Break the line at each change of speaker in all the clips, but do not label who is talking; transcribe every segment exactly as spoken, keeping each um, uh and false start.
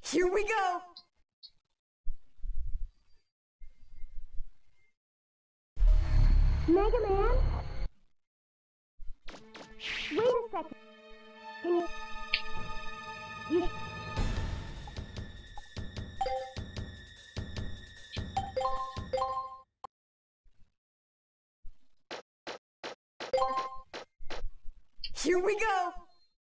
Here we go!
Mega Man? Wait a second. Can you... You...
Here we go!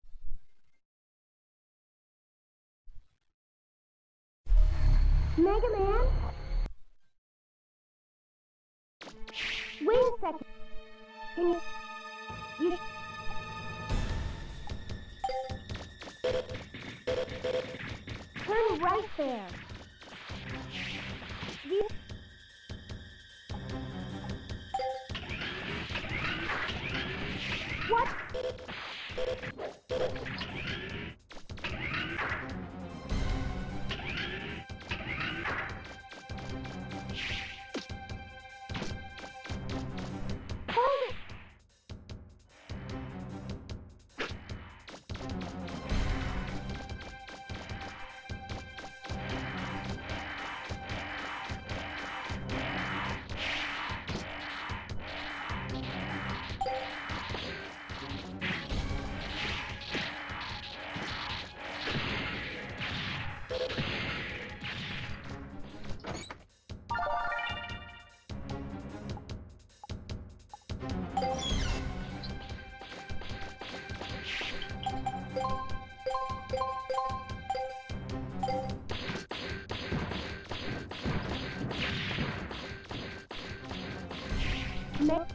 Mega Man? Wait a second. Can you... You... Turn right there. You... What? Hold it! Me-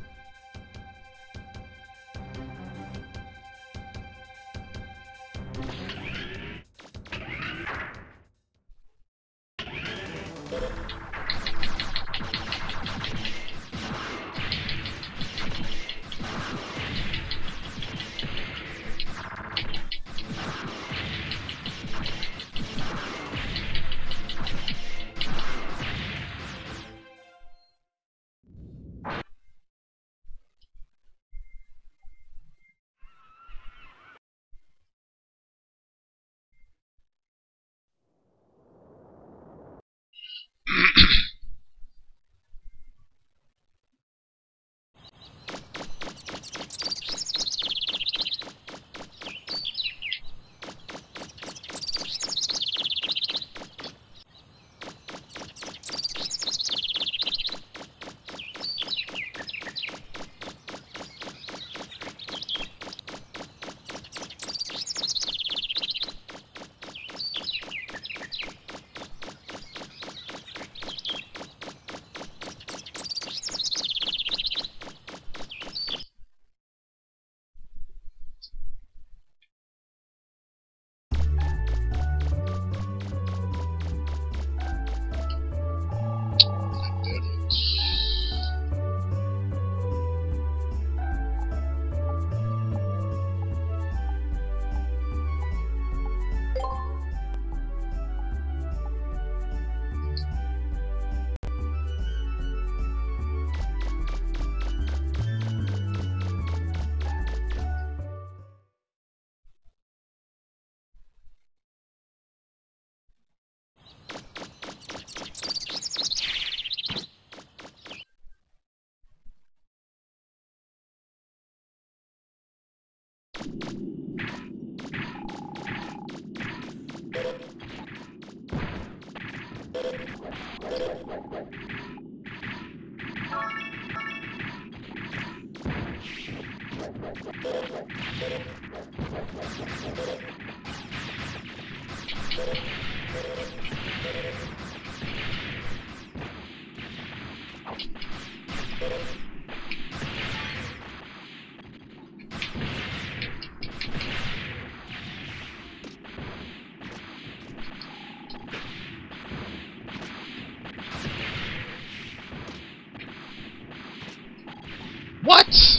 What?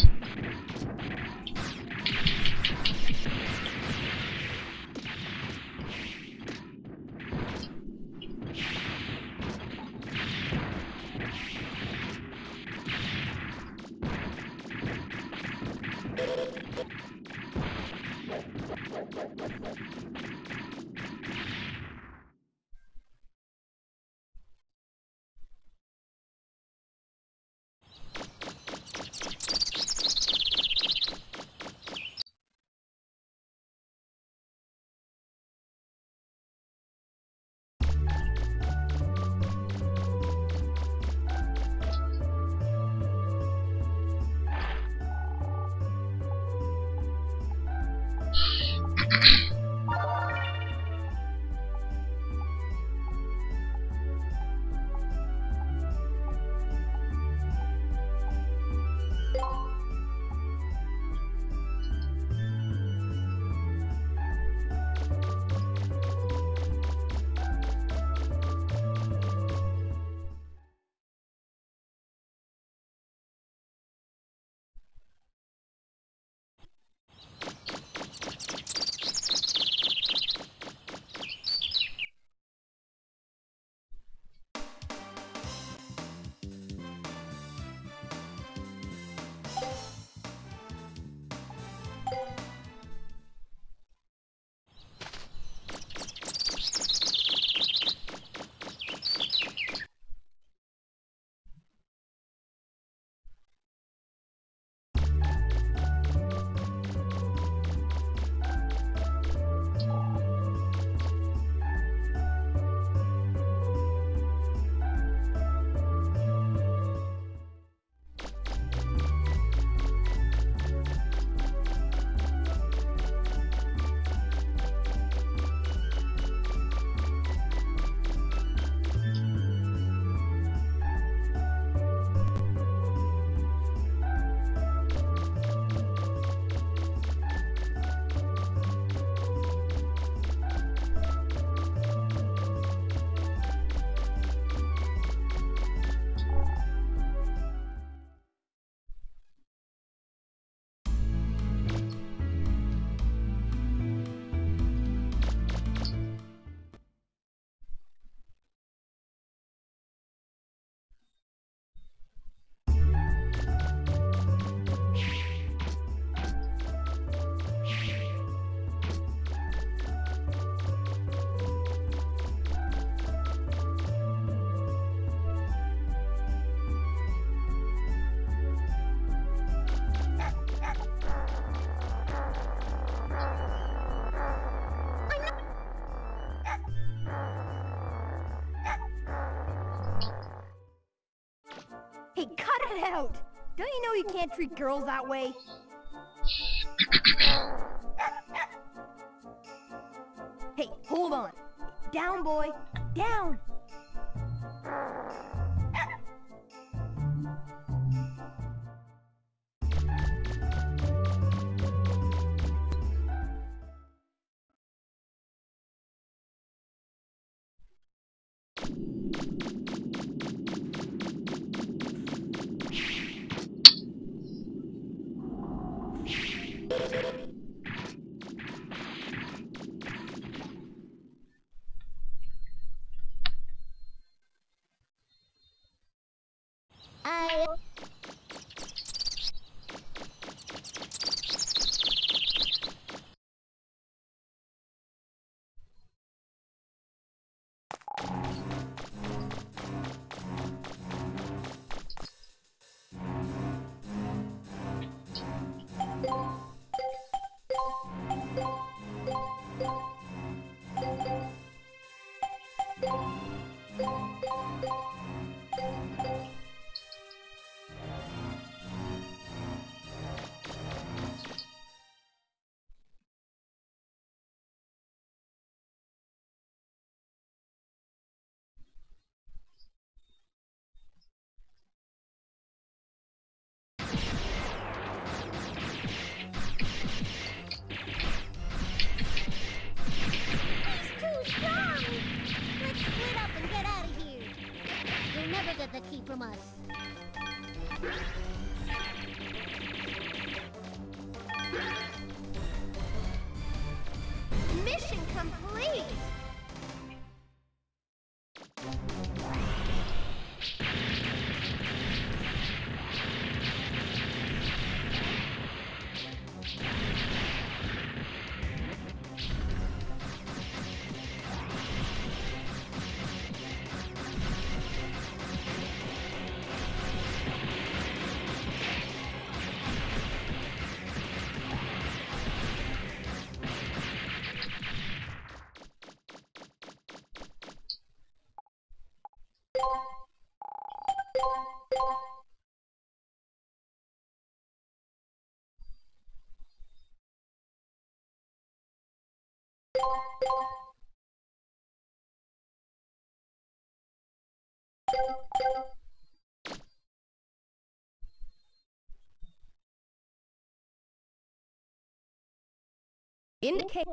Get out! Don't you know you can't treat girls that way? Hey, hold on. Down, boy. Down!
I... The key from us. Mission complete!
Indicate.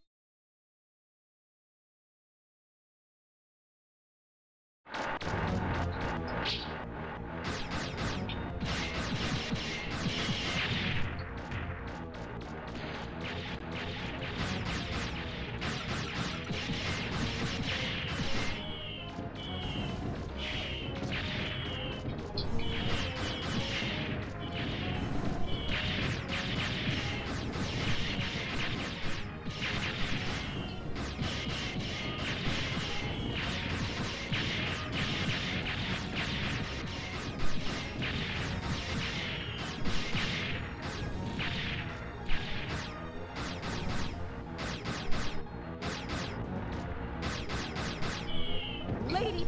Lady.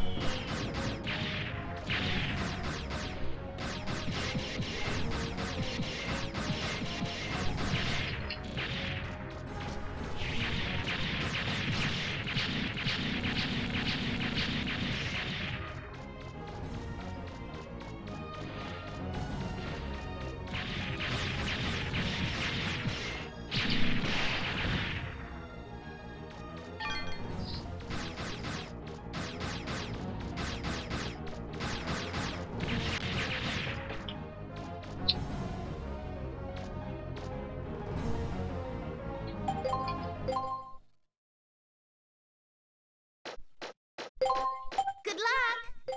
Good luck!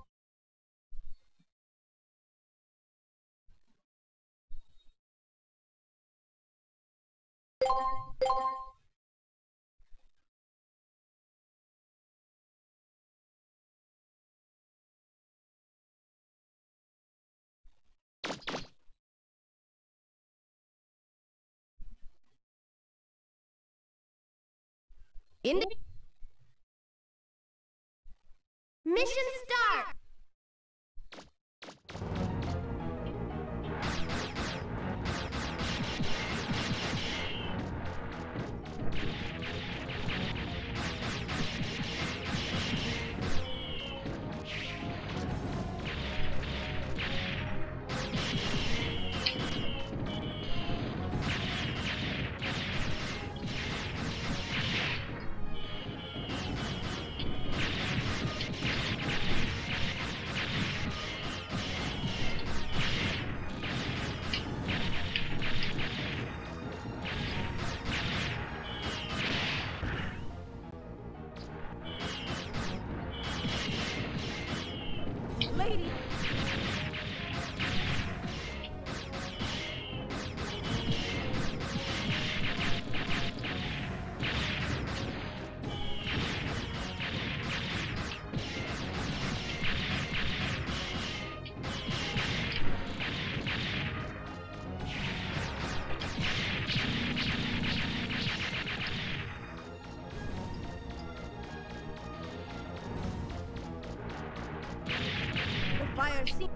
Indi-
Mission start!
there. See.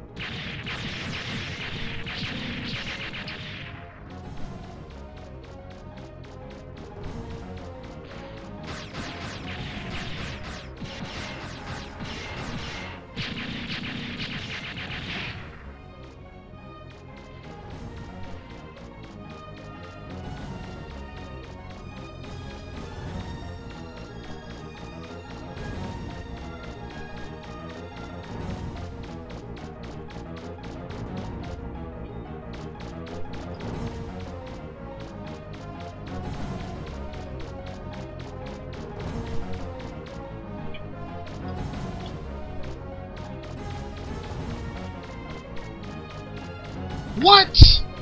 What?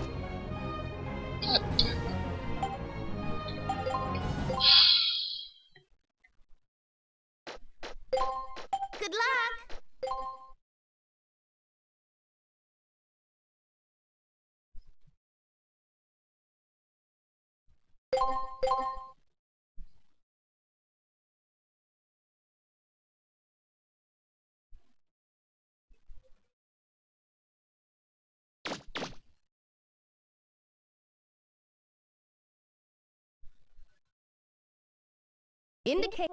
God damn it.
Good luck.
Indicate.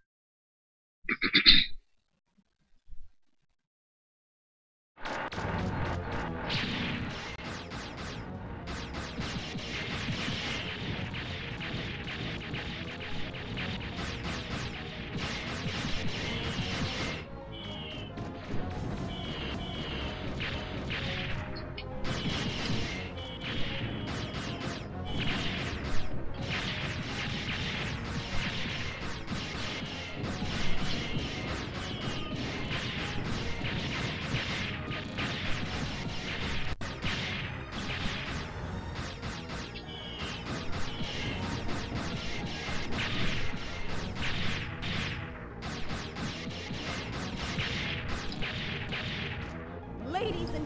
Ladies and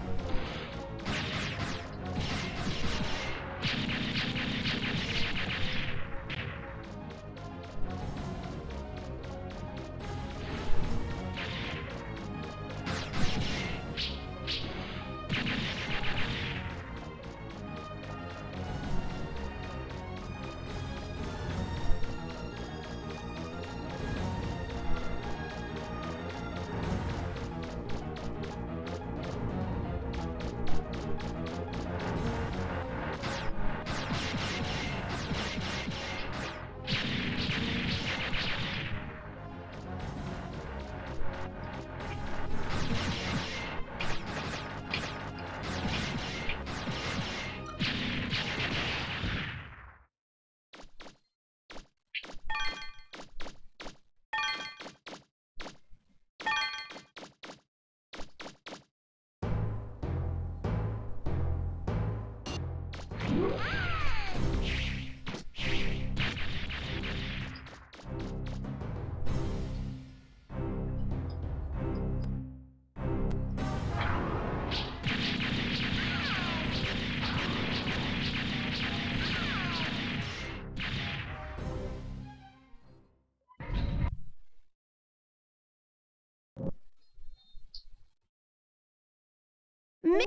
me.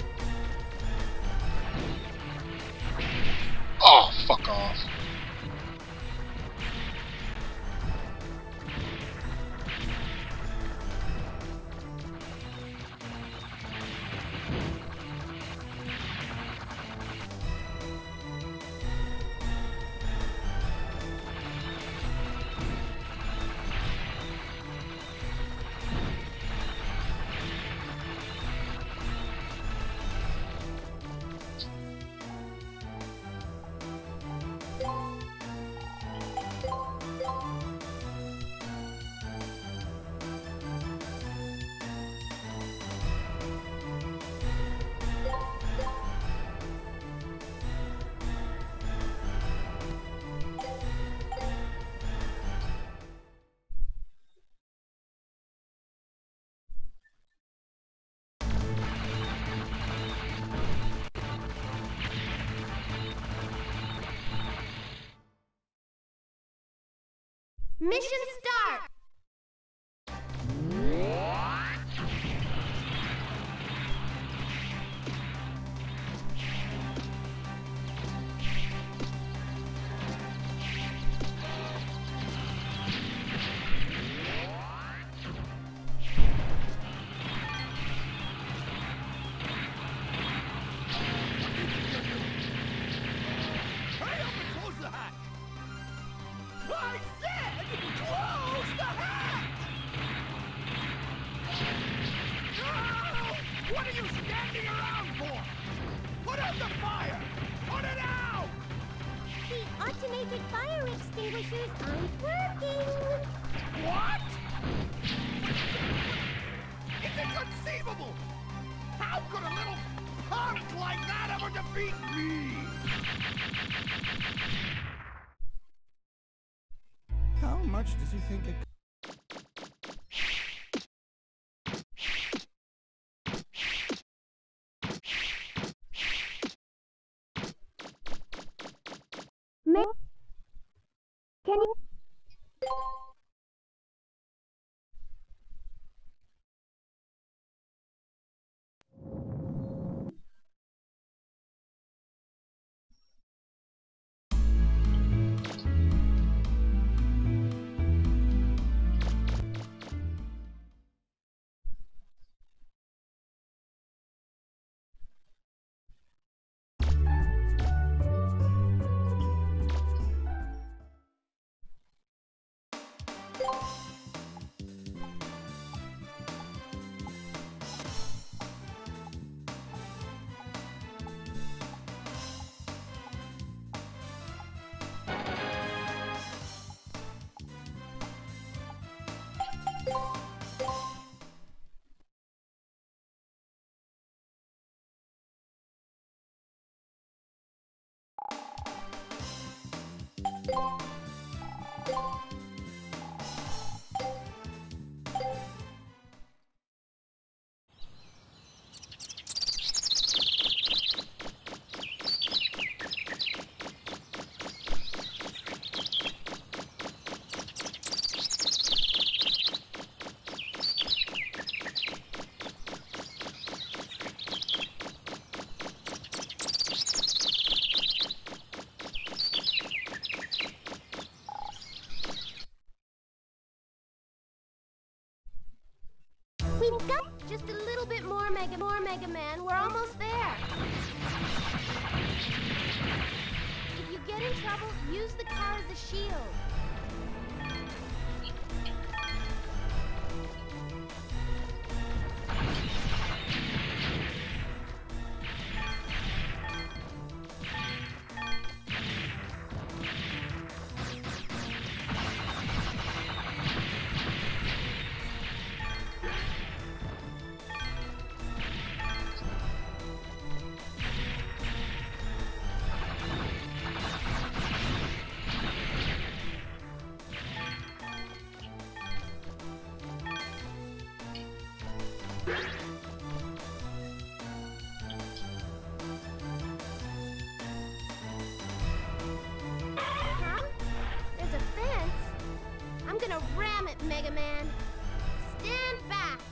Oh, fuck off.
Mission start!
What are you standing around for? Put out the fire! Put it out!
The automated fire extinguishers aren't working!
What? It's inconceivable! How could a little punk like that ever defeat me?
How much does he think it
Ma- Can you... We've got just a little bit more Mega, more Mega Man. We're almost there. If you get in trouble, use the car as a shield. Huh? There's a fence? I'm gonna ram it, Mega Man. Stand back.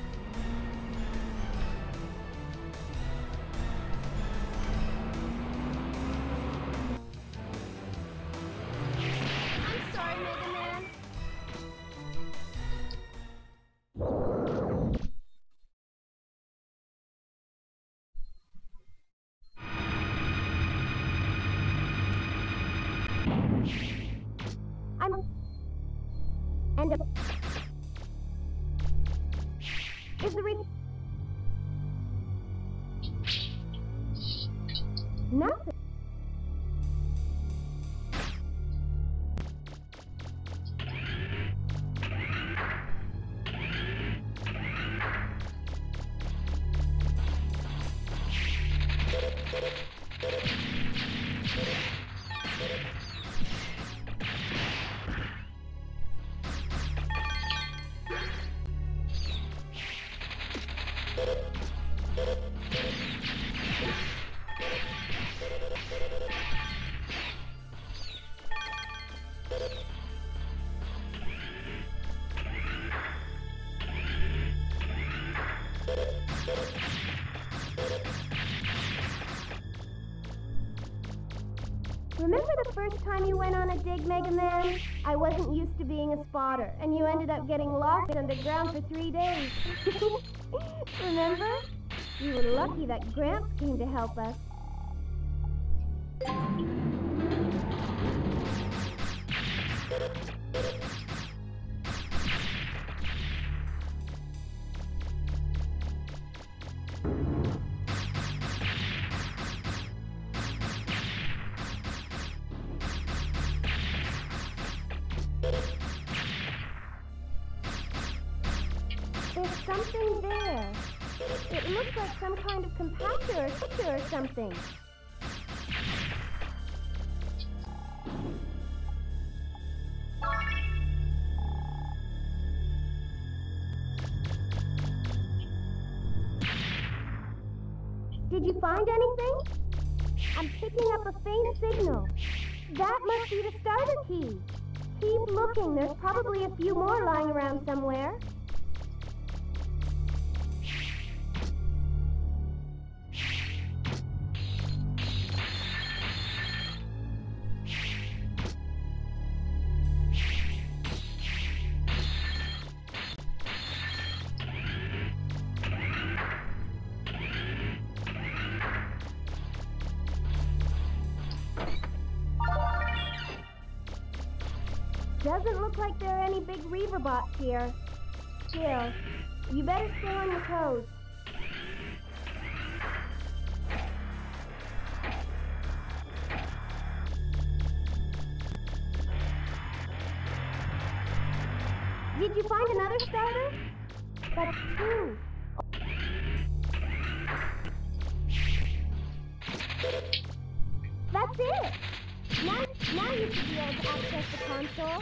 I'm sorry, Mega Man. I'm... And a... Is the re... Nothing. Remember the first time you went on a dig, Mega Man? I wasn't used to being a spotter, and you ended up getting lost underground for three days. Remember? You were lucky that Gramps came to help us. There's something there. It looks like some kind of compactor or filter or something. Did you find anything? I'm picking up a faint signal. That must be the starter key. Keep looking. There's probably a few more lying around somewhere. Doesn't look like there are any big Reaver bots here. Still, you better stay on your toes. Did you find another starter? That's two. That's it! Now, now you should be able to access the console.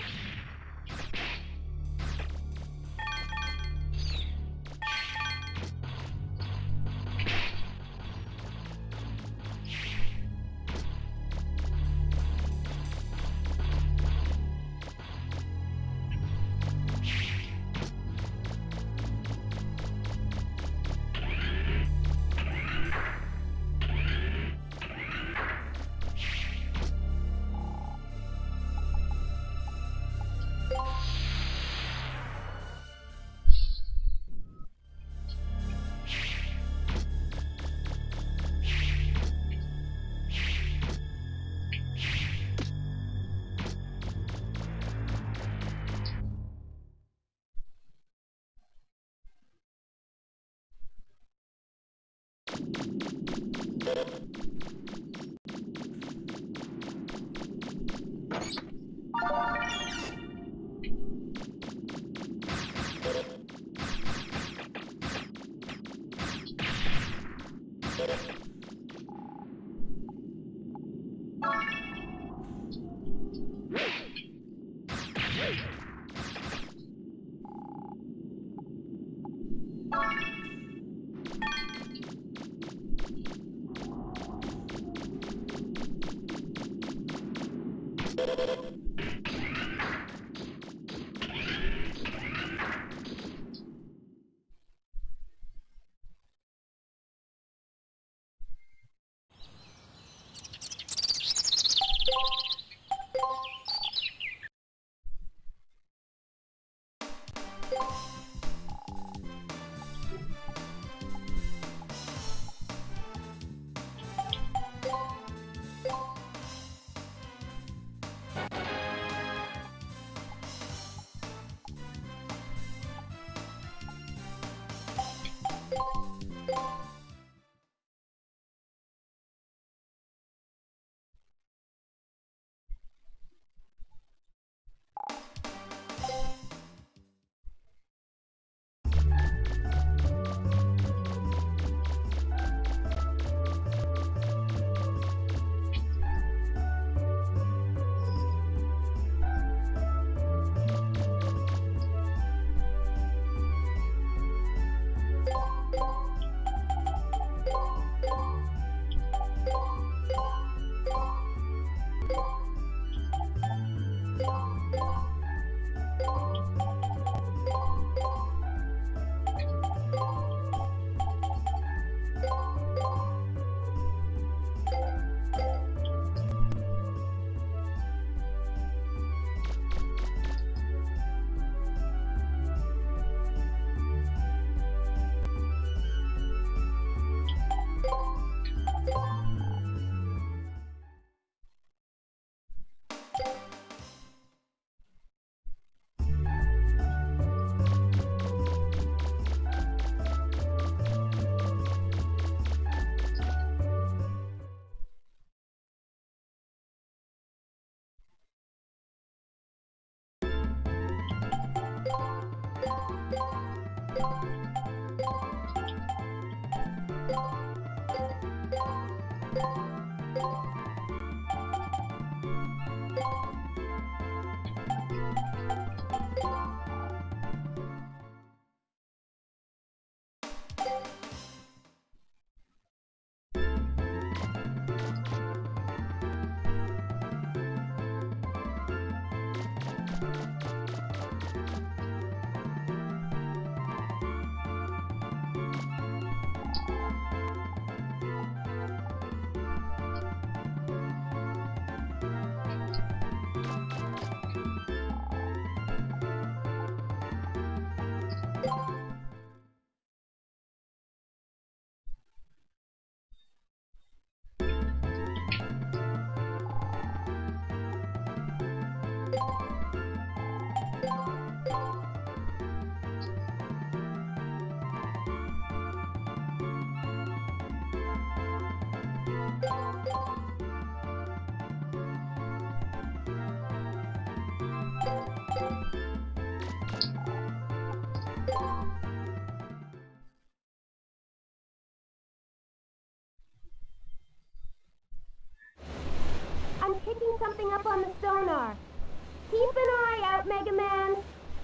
I'm picking something up on the sonar. Keep an eye out, Mega Man.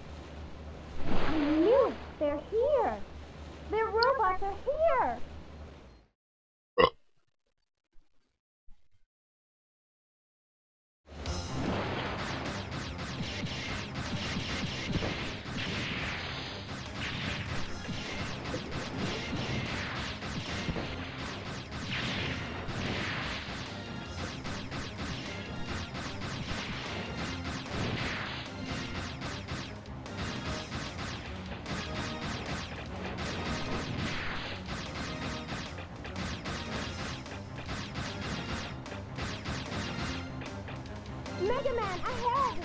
I knew it. They're here. Their robots are here. Mega Man, ahead!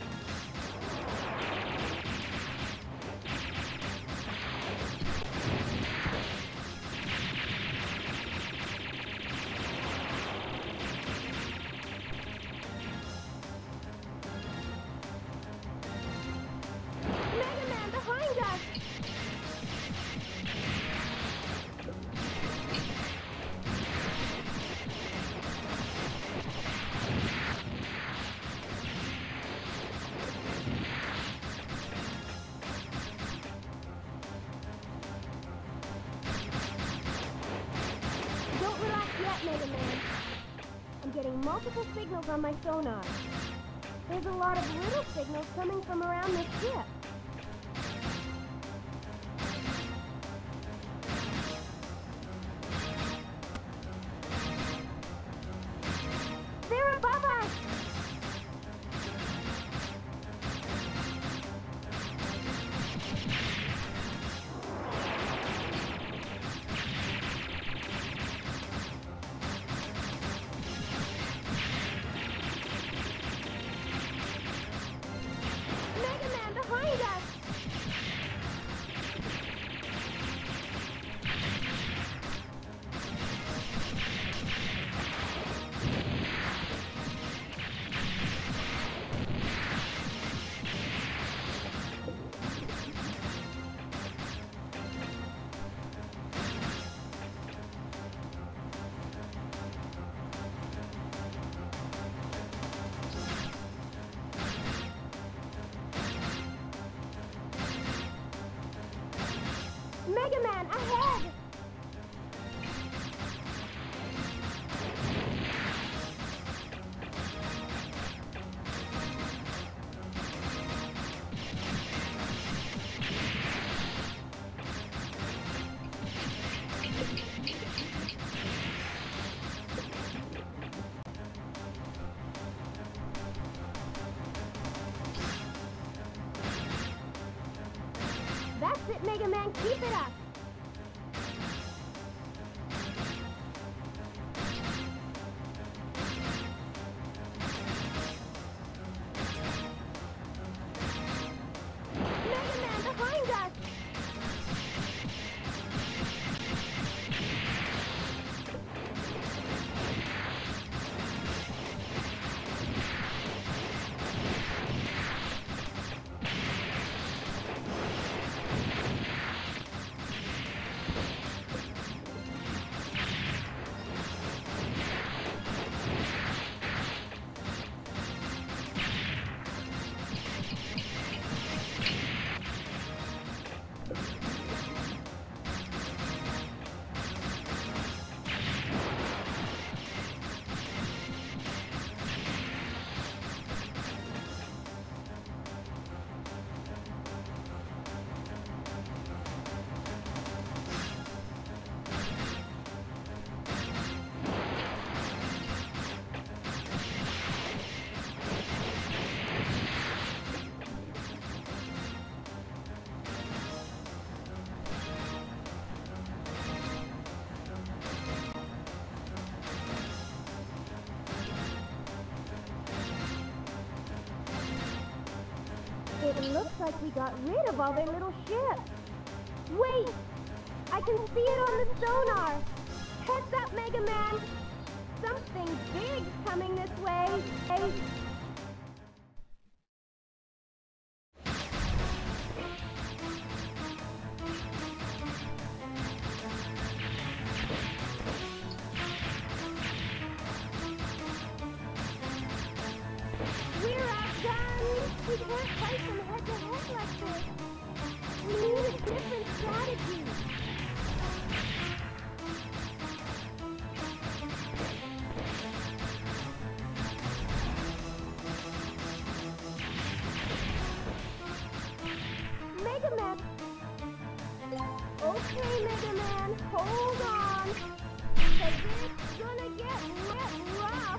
Mega Man, behind us! Don't relax yet, Mega Man. I'm getting multiple signals on my sonar. There's a lot of little signals coming from around this ship. They're above us! Mega Man, behind us! Mega Man, ahead! That's it, Mega Man, keep it up! Mega Man, behind us! It looks like we got rid of all their little ships. Wait! I can see it on the sonar! Heads up, Mega Man! Something big's coming this way! Hey. We're outdone! We can't fight them head to head like this! We need a different strategy! Mega Man! Okay, Mega Man, hold on! Cause it's gonna get lit rough!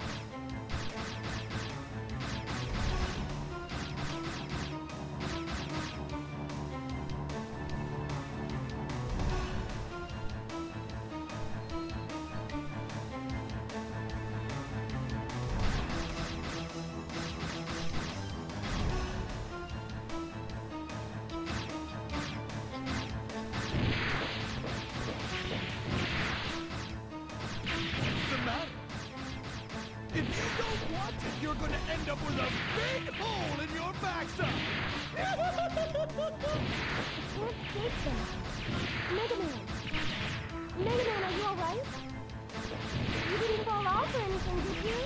If you don't watch it, you're gonna end up with a big hole in your backside!
Can't escape them. Mega Man! Mega Man, are you alright? You didn't fall off or anything, did you?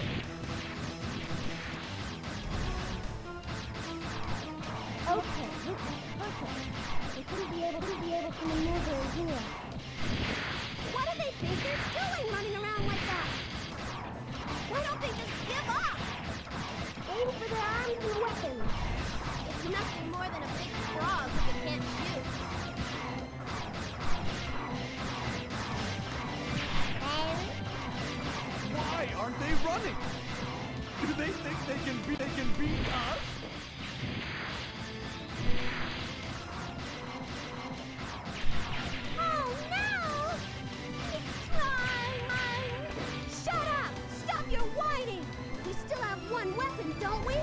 Okay, okay, perfect. They shouldn't be able to be able to maneuver in here.
What do they think they're doing running around like that? Why don't they just give up?
Aim for their arms and weapons.
It's nothing more than a big frog who they can't shoot.
Why aren't they running? Do they think they can be they can beat us?
Oh no! It's trying! Shut up! Stop your whining! We still have one weapon, don't we?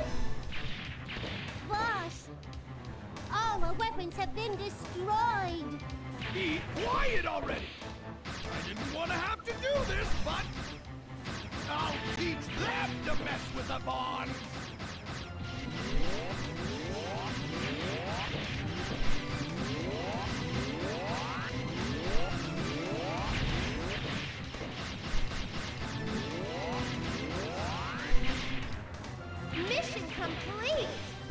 Boss, all our weapons have been destroyed.
Be quiet already! I didn't want to have to do this, but I'll teach them to mess with the bonds!
Mission complete!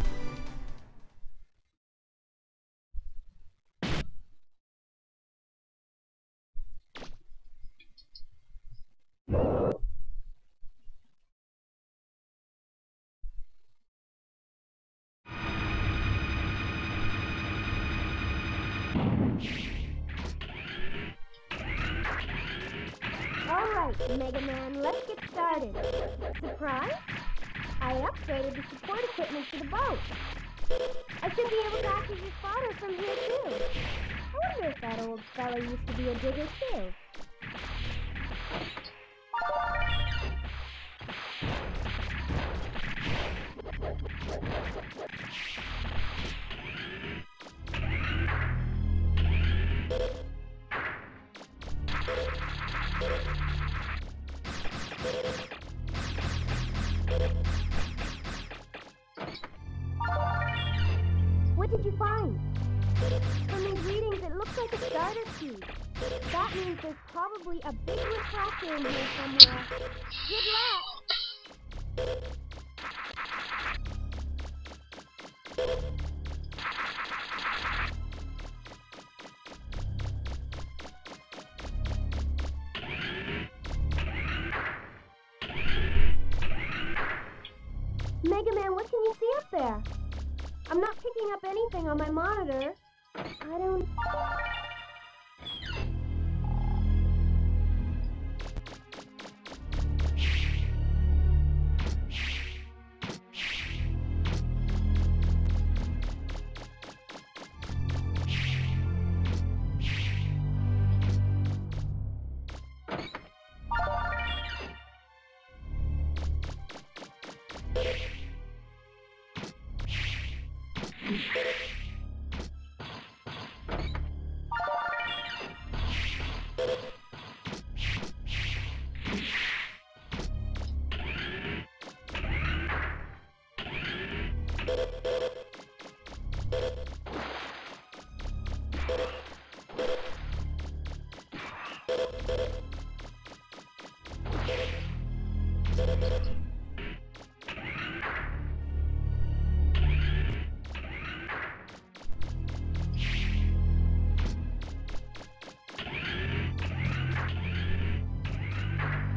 Alright, Mega Man, let's get started. Surprise? I upgraded the support equipment for the boat. I should be able to act as your spotter from here, too. I wonder if that old fella used to be a digger, too. What did you find? From these readings, it looks like a starter key. That means there's probably a big refractor in here somewhere. Good luck! Mega Man, what can you see up there? I'm not picking up anything on my monitor. I don't...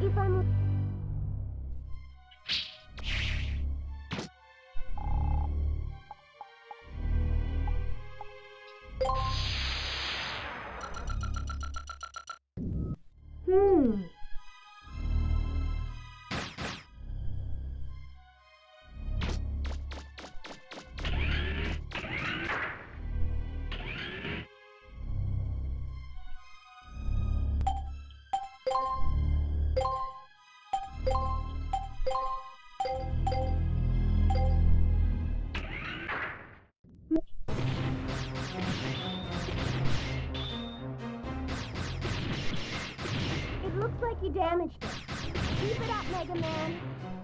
if I'm... Hmm. It looks like you damaged it. Keep it up, Mega Man.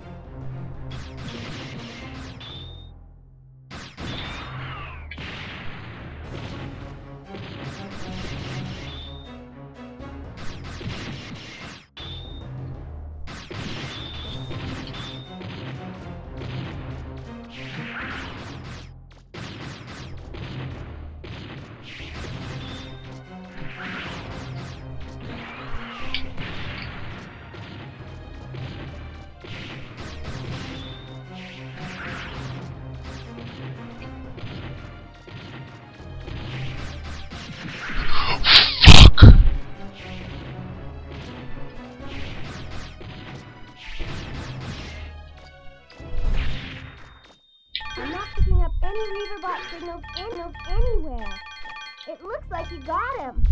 I'm not picking up any Reaverbot signals, signals anywhere. It looks like you got him.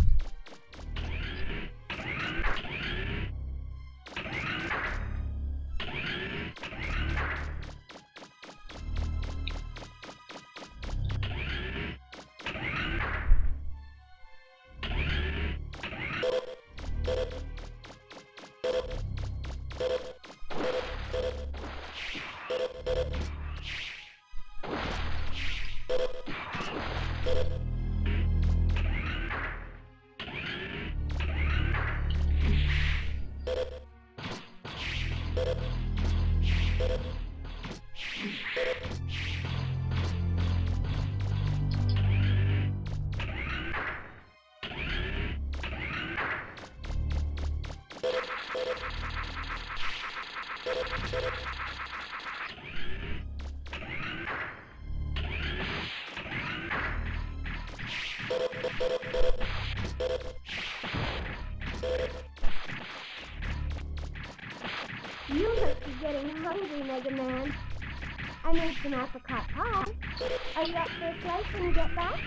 You must be getting hungry, Mega Man. I made some apricot pie. Are you up for a slice when you get back?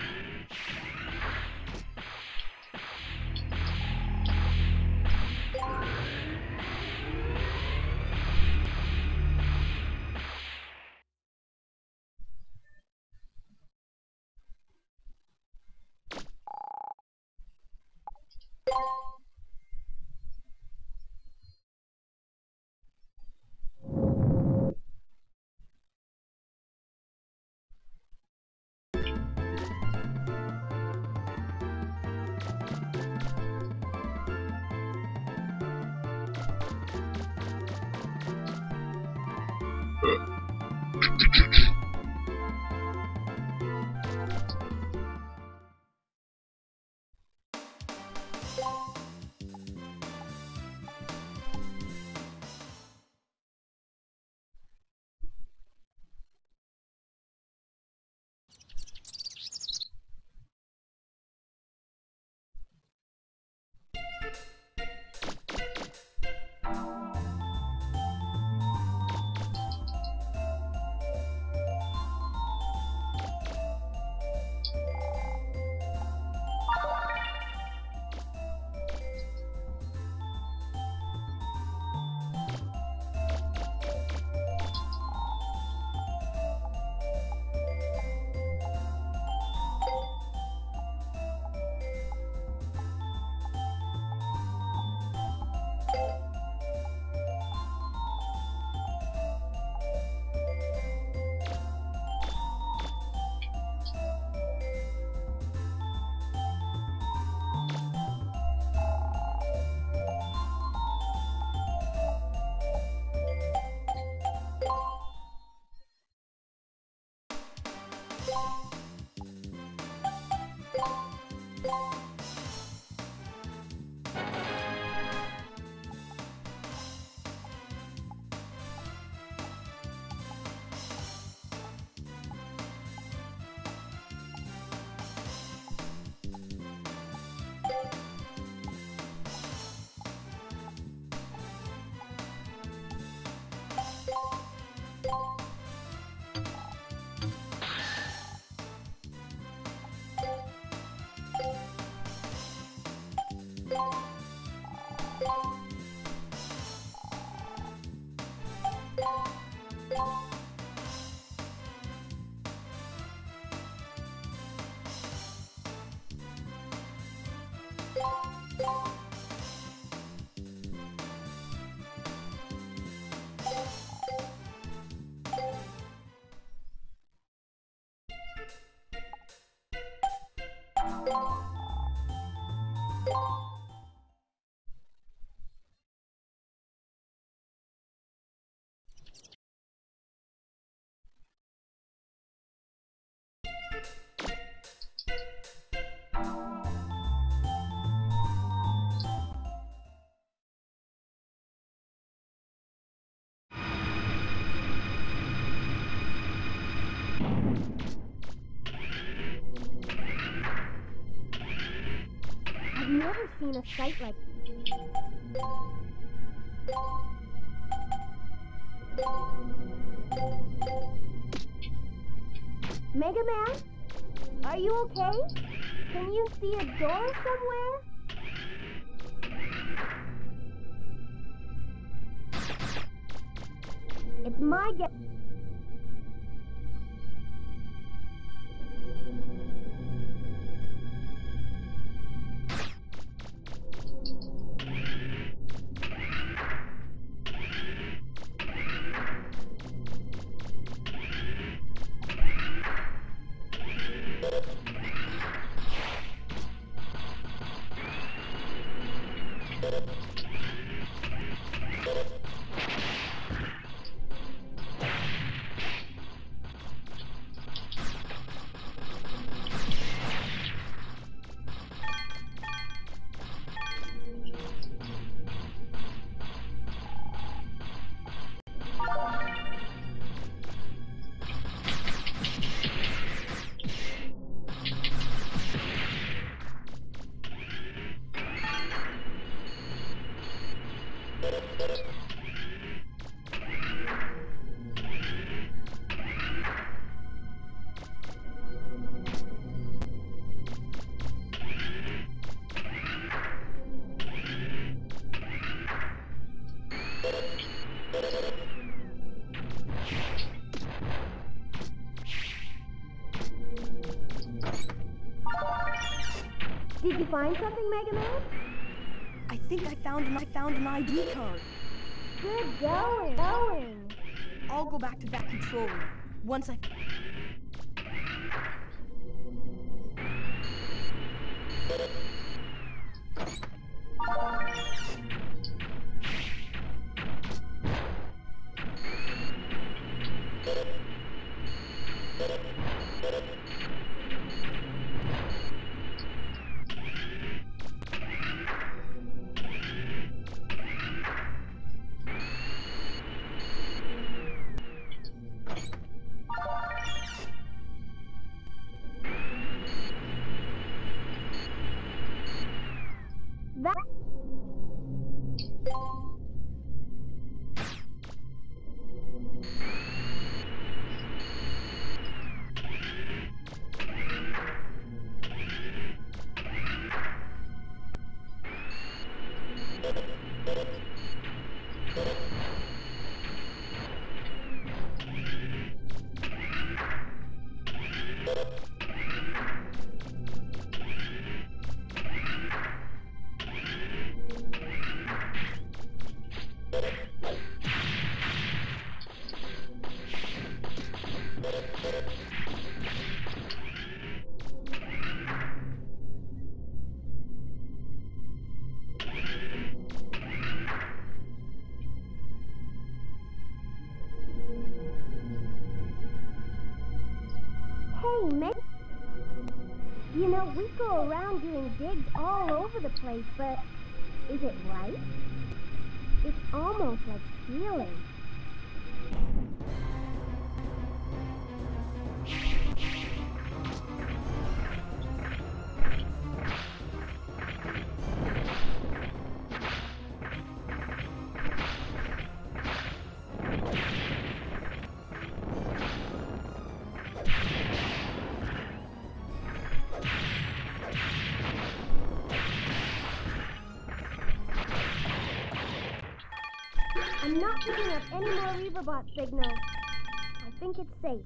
I've never seen a sight like Mega Man? Are you okay? Can you see a door somewhere? It's my guess. Did you find something, Mega Man?
I think I found an, I found an I D card.
Good going, going.
I'll go back to that control room once I...
That... Hey, Meg. You know, we go around doing digs all over the place, but is it right? It's almost like stealing. I'm not picking up any more Reaverbot signals. I think it's safe.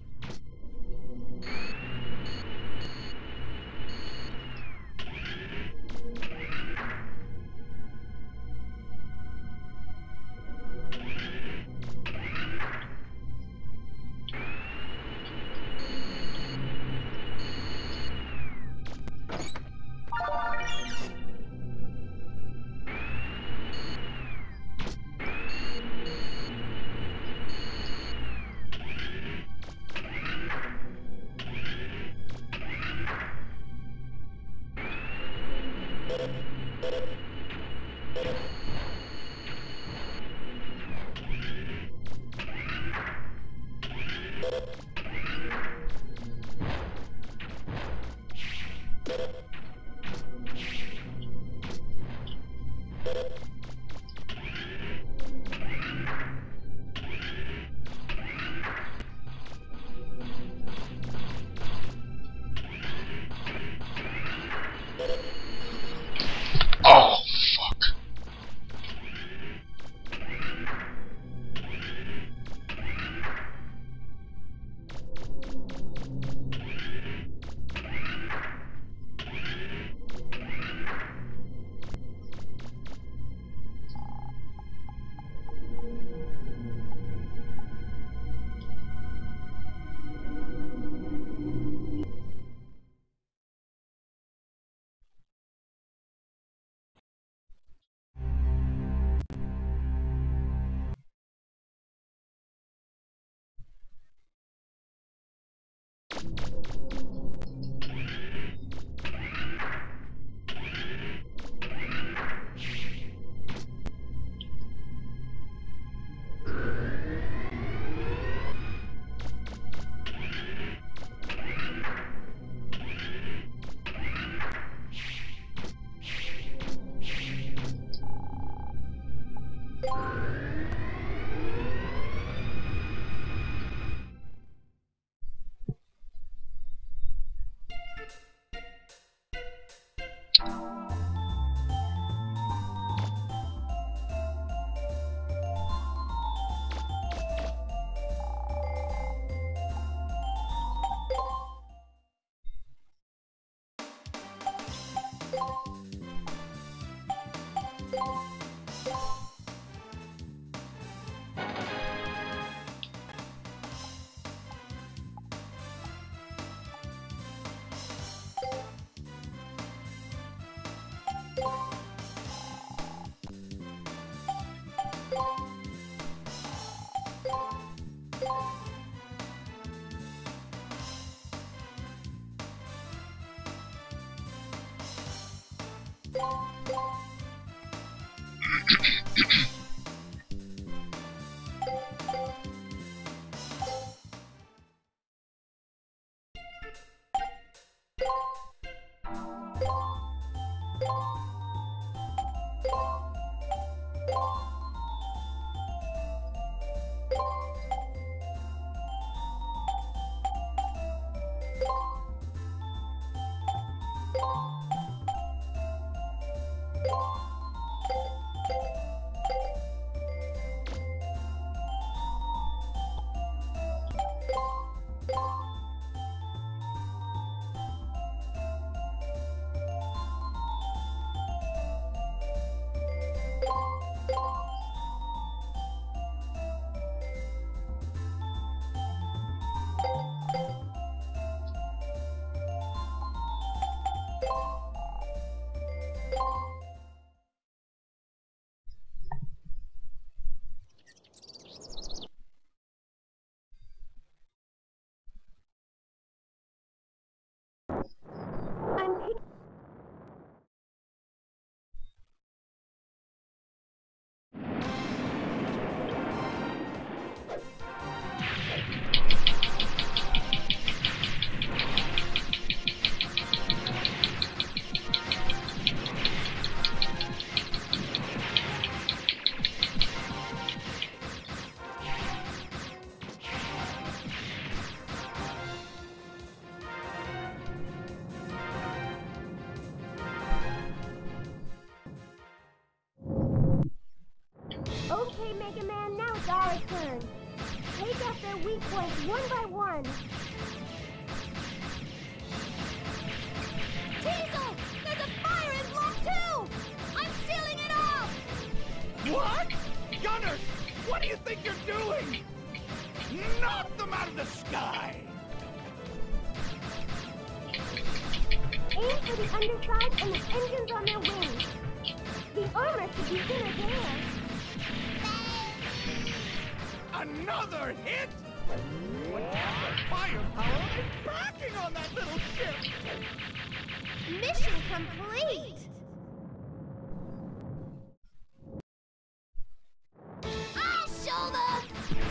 Oh, fuck.
Okay, Mega Man, turn. Take out their weak points one by one.
Diesel! There's a fire in Block two! I'm sealing it off!
What? Gunners, what do you think you're doing? Knock them out of the sky!
Aim for the underside and the engines on their wings. The armor should be thinner there.
Another hit? What kind of firepower are they packing on that little ship?
Mission complete!
I'll shoulder!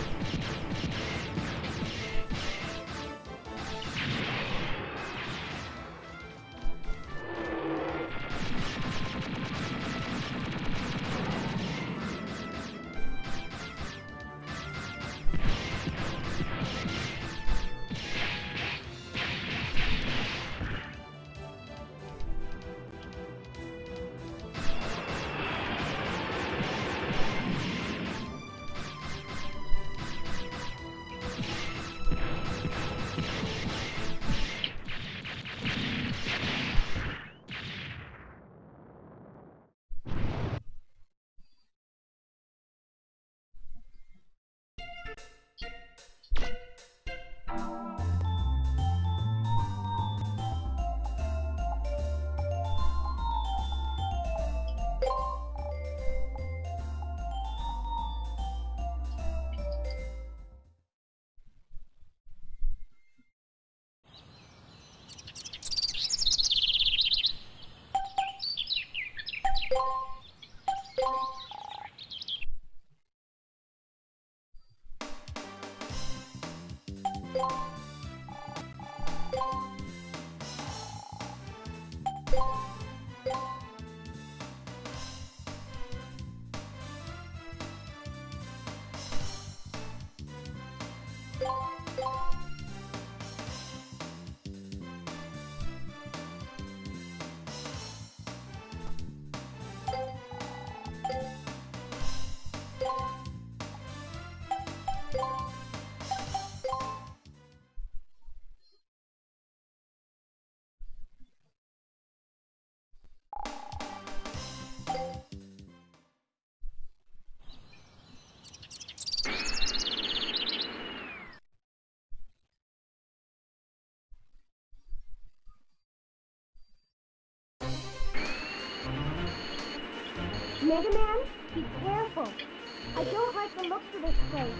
Mega Man, be careful. I don't like the looks of this place.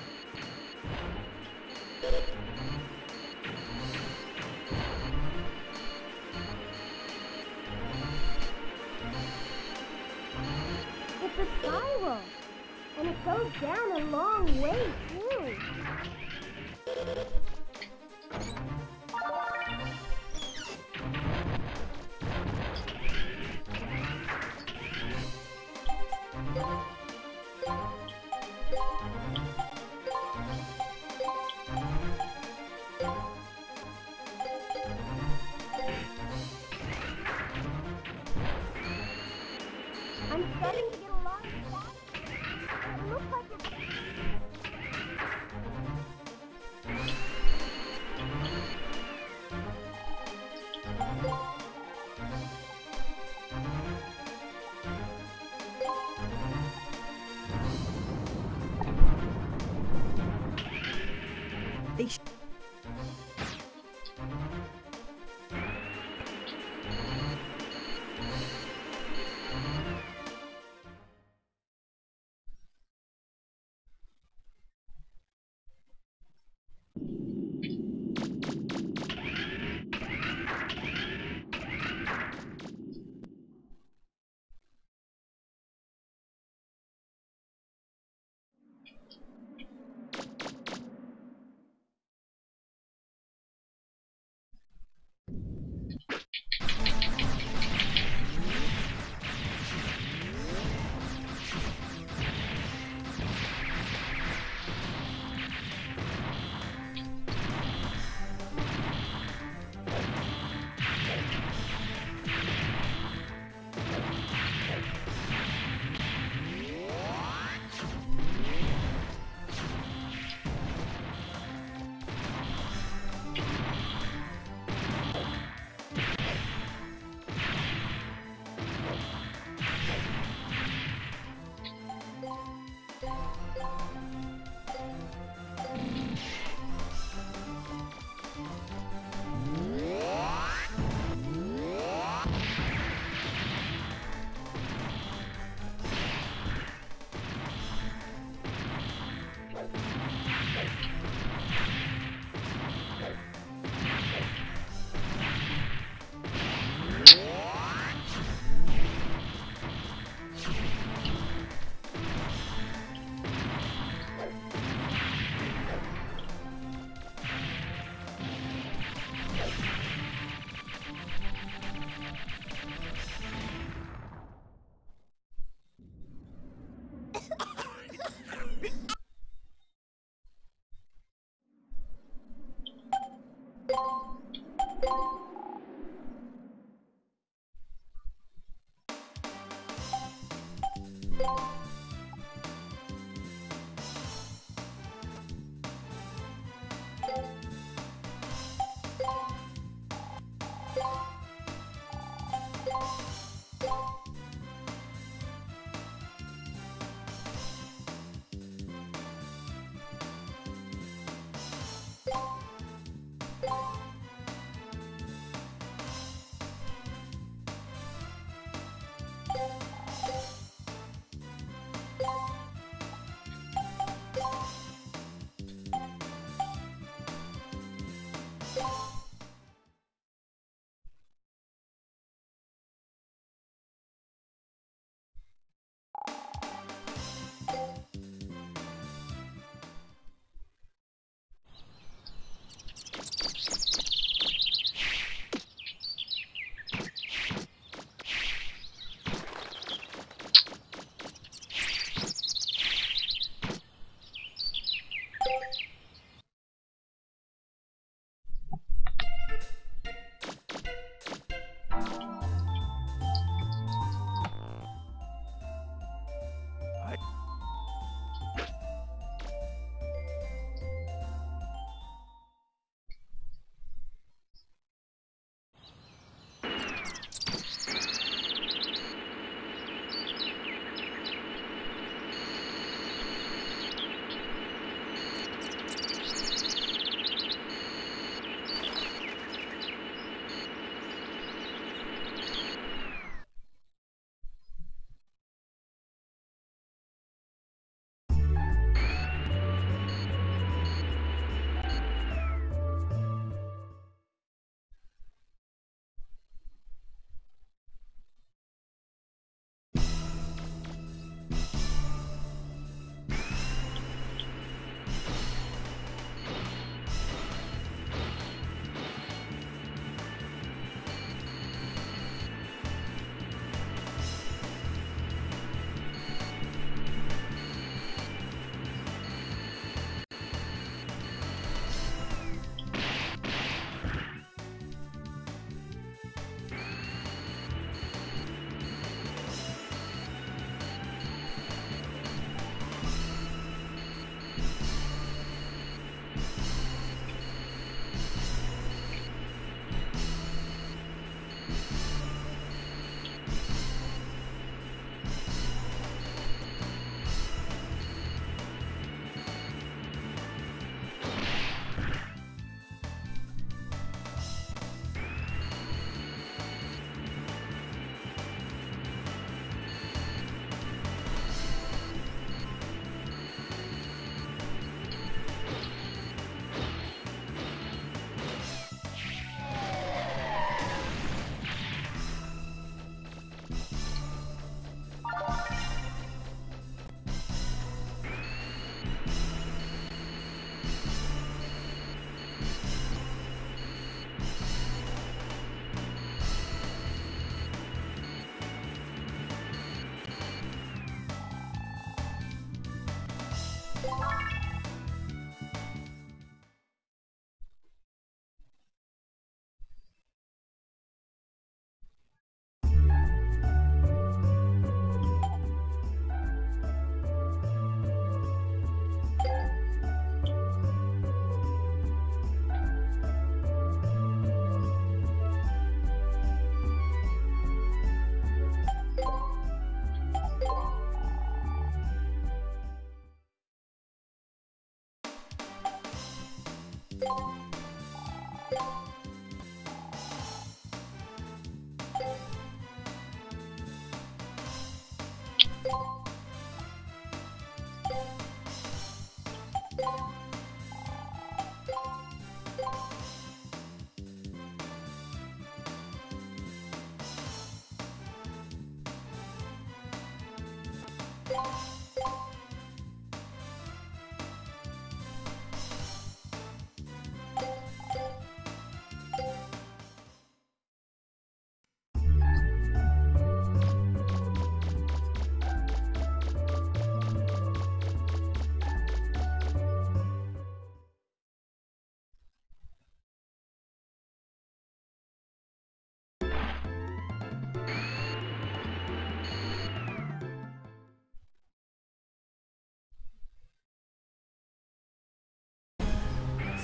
It's a spiral, and it goes down a long way, too. I'm starting to get a lot of that. It looks like it's...
They sh-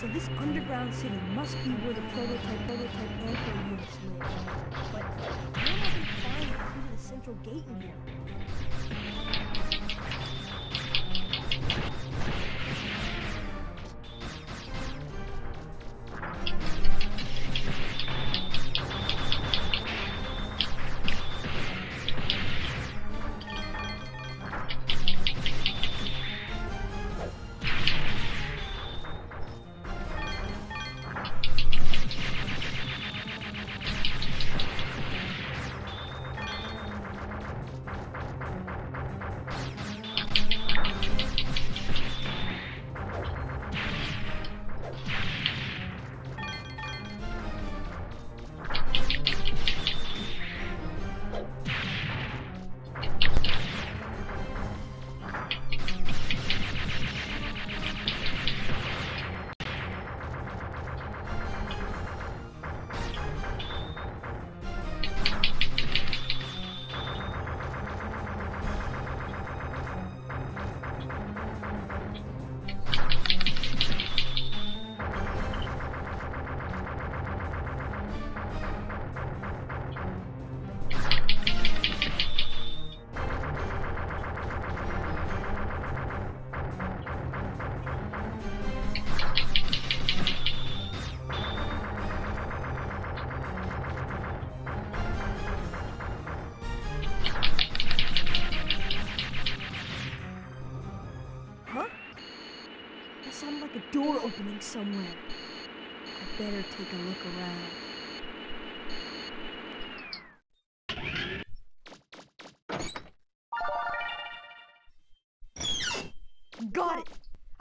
So this underground city must be where the prototype prototype Anchor units live. But how am I going to find the key to the central gate in here? Sounded like a door opening somewhere. I better take a look around. Got it!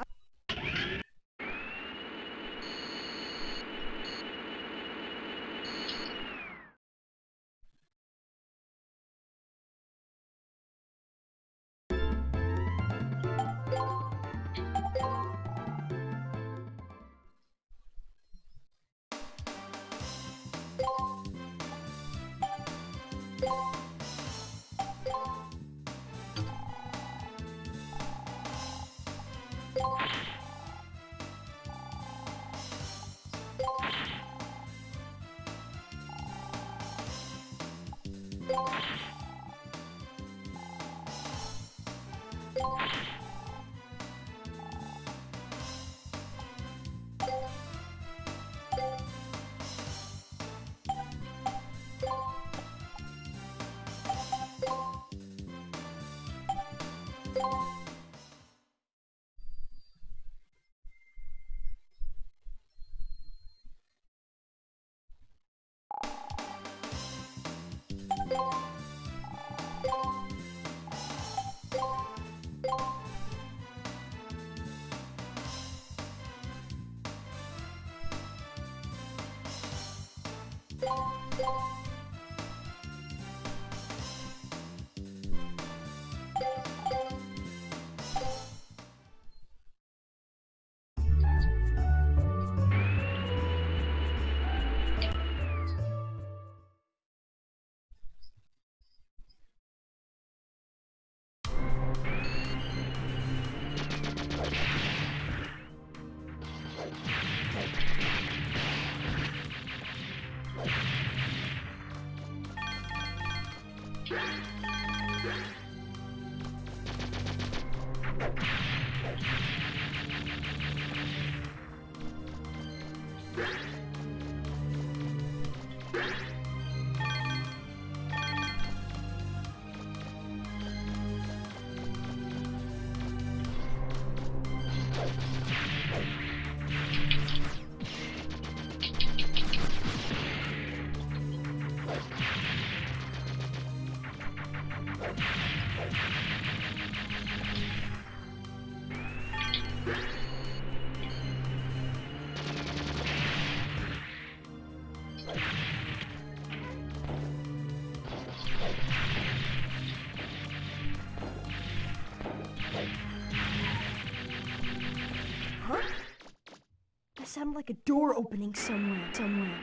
Sounded like a door opening somewhere, somewhere.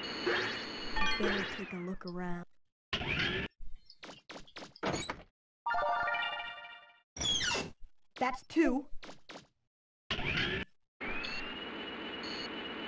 I better take a look around. That's two.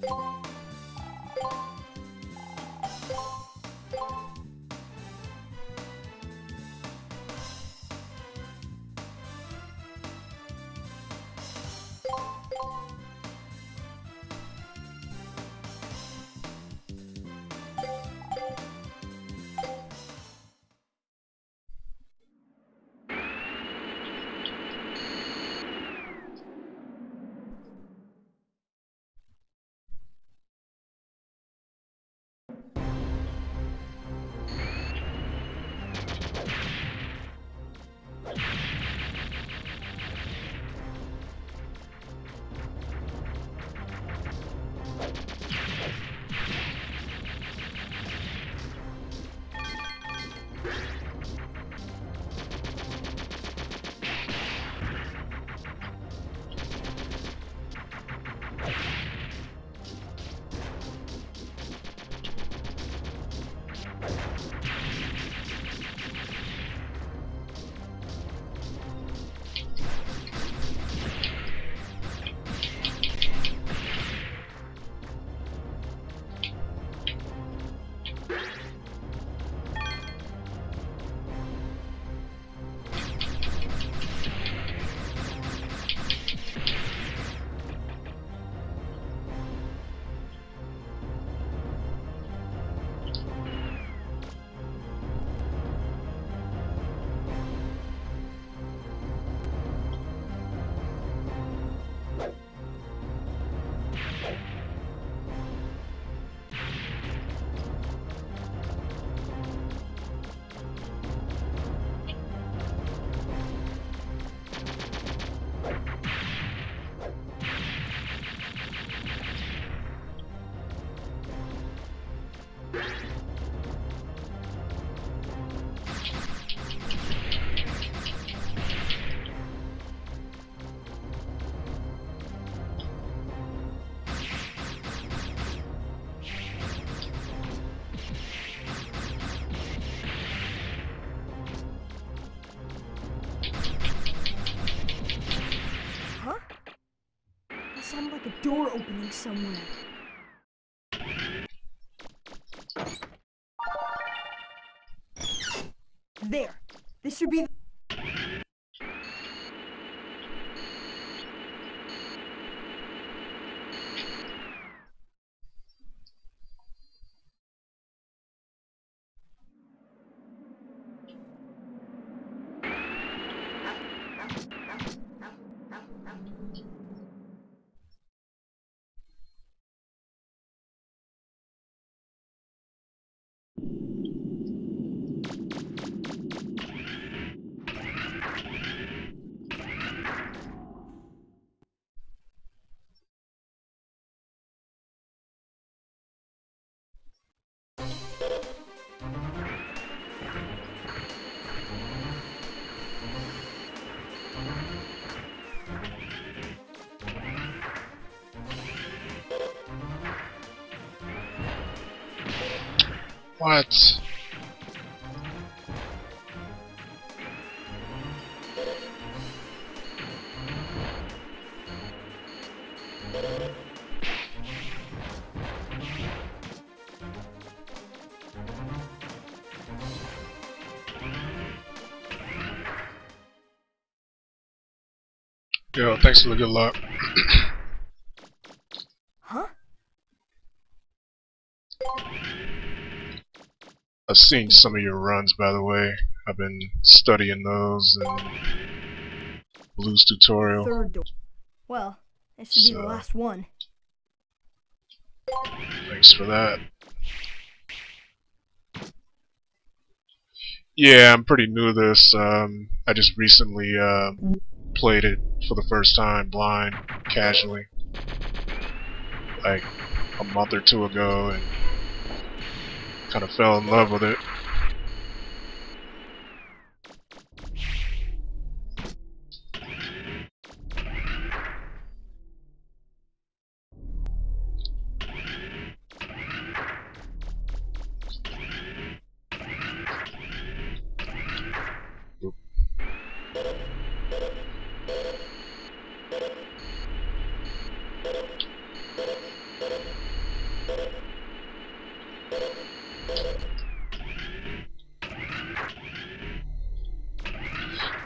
Sounded like a door opening somewhere. There. This should be the
What? Yo, thanks for the good luck.
Huh?
I've seen some of your runs, by the way. I've been studying those and Blue's tutorial.
Third door. Well, that should be
So,
the last one.
thanks for that. Yeah, I'm pretty new to this. Um, I just recently uh, played it for the first time, blind, casually, like a month or two ago, and kind of fell in love with it.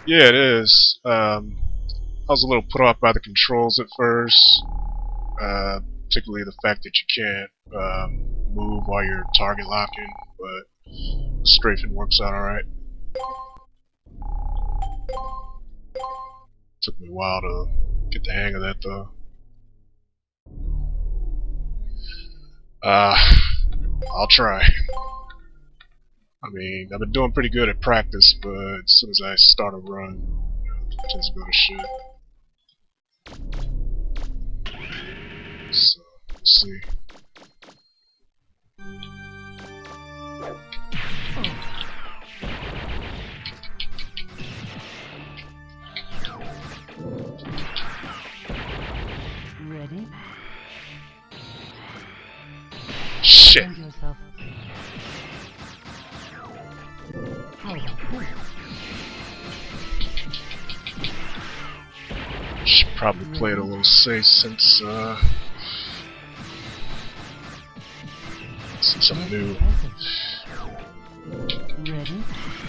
Yeah, it is. Um, I was a little put off by the controls at first, uh, particularly the fact that you can't um, move while you're target locking, but the strafing works out alright. Took me a while to get the hang of that though. Uh, I'll try. I mean, I've been doing pretty good at practice, but as soon as I start a run, you know, it tends to go to shit. So, we'll see.
Ready?
Shit!
Defend yourself. How about this?
Should probably play it a little safe since, uh... since I'm new.
Ready?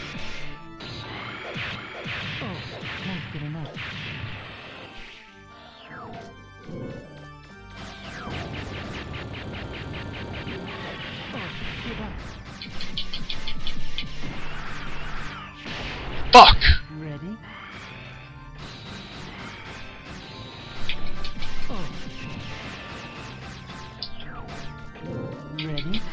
Oh, not good enough.
Fuck!
Ready? Oh. Ready?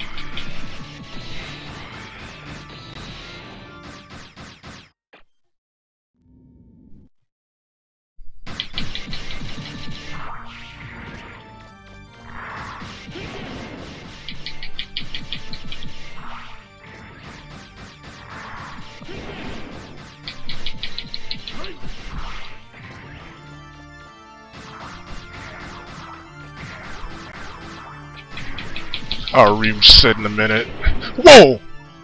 I'll reset in a minute. Whoa!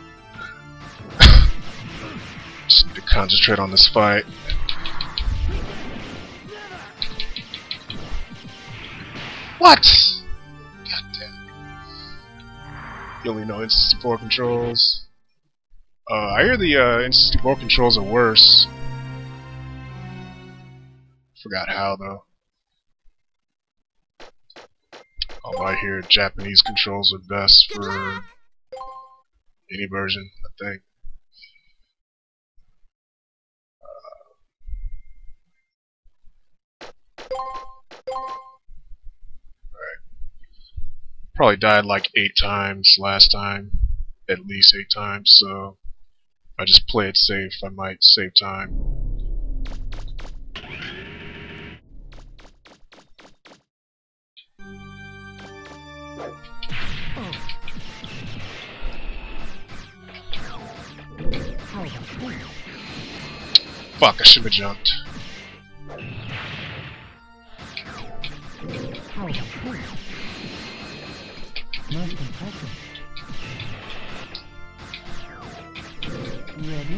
Just need to concentrate on this fight. What? God damn. You only know instant support controls. Uh, I hear the uh, instant support controls are worse. Forgot how though. Although I hear Japanese controls are best for any version, I think. Alright. Probably died like eight times last time. At least eight times, so if I just play it safe, I might save time. Fuck, I should have jumped.
Most impressive. Ready?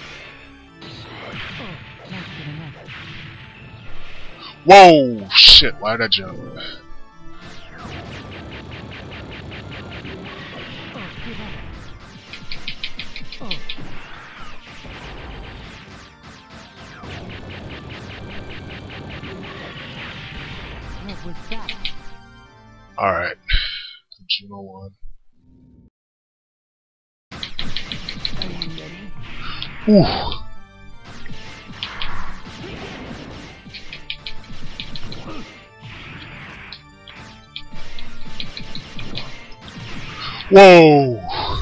Oh, not good enough.
Whoa! Shit, why did I jump?
Oh, give up. Oh. What was that?
Alright. Juno one.
Are you ready?
Ooh. Whoa!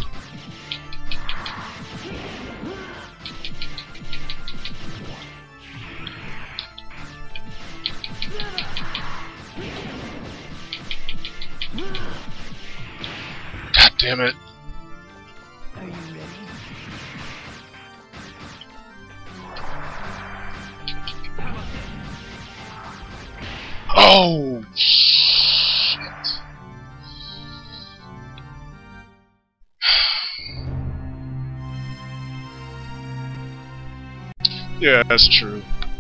God damn it.
Are you ready?
Oh, shit. Yeah, that's true.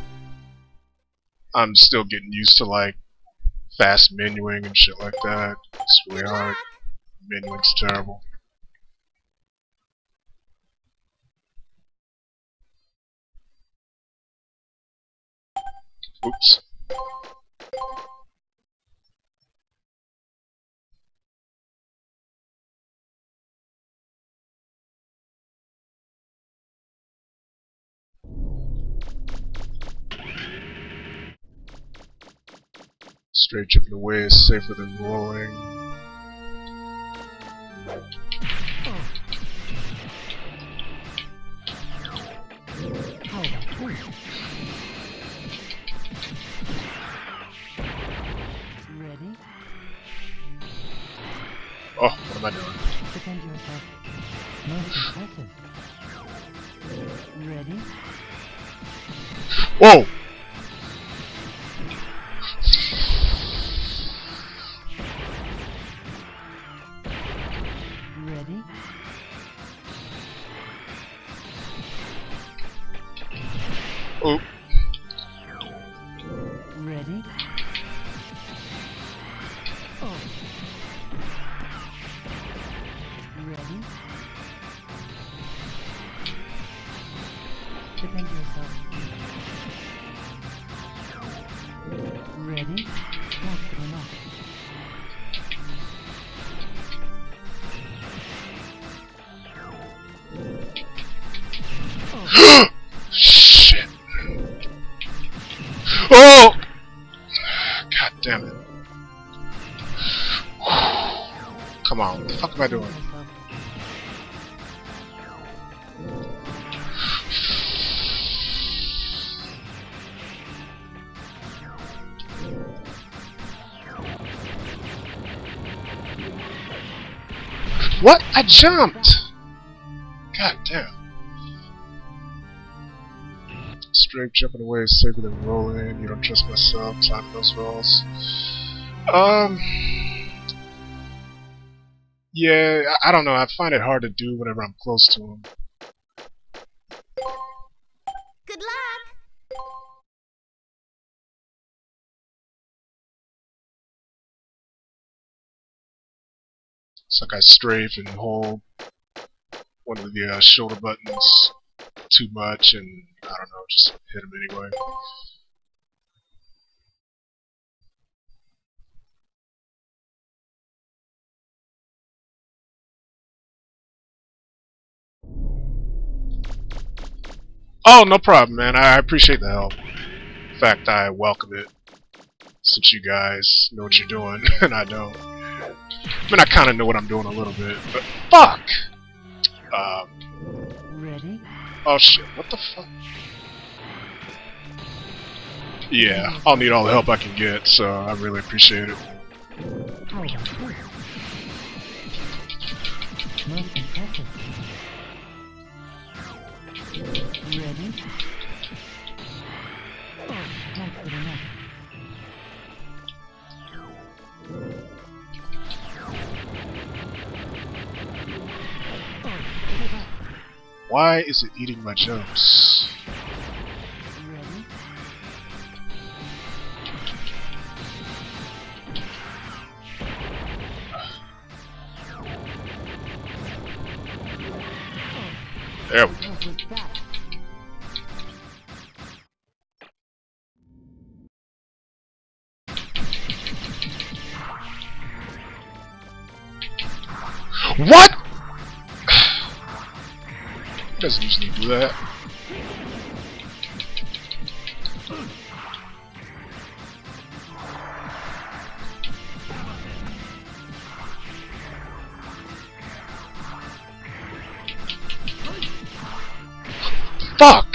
I'm still getting used to, like, fast menuing and shit like that. It's really hard. Menuing's terrible. Oops. Straight jumping away is safer than rolling.
How about this? Ready?
Oh, what am I doing?
Defend yourself. Most impressive. Ready?
Whoa!
Ready?
Oh.
Ready? Oh. Ready? Defend yourself. Ready? Not good enough.
Shit. Oh! God damn it. Come on, what the fuck am I doing? What? I jumped! God damn. Straight jumping away is safer than rolling. You don't trust myself, timing those rolls. Um. Yeah, I, I don't know. I find it hard to do whenever I'm close to him.
Good luck!
It's like I strafe and hold one of the uh, shoulder buttons too much, and I don't know, just hit him anyway. Oh, no problem, man. I appreciate the help. In fact, I welcome it, since you guys know what you're doing, and I don't. I mean, I kind of know what I'm doing a little bit, but fuck! Um,
Ready?
oh shit, what the fuck? Yeah, I'll need all the help I can get, so I really appreciate it.
How about this? Most impressive. Ready? Oh, not good enough.
Why is it eating my jumps?
Ready?
There we go.
What was that?
What? He doesn't usually do that. Fuck!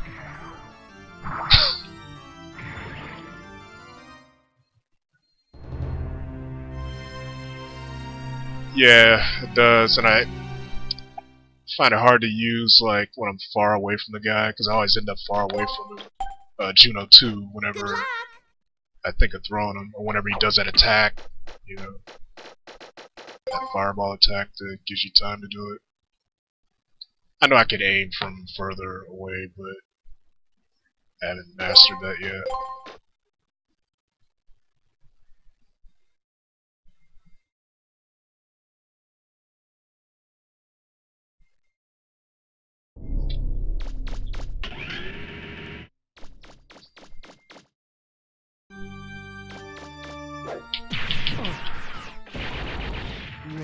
Yeah, it does, and I find it hard to use like when I'm far away from the guy, because I always end up far away from him. Uh, Juno two,
Good
whenever
luck!
I think of throwing him, or whenever he does that attack, you know, that fireball attack that gives you time to do it. I know I could aim from further away, but I haven't mastered that yet.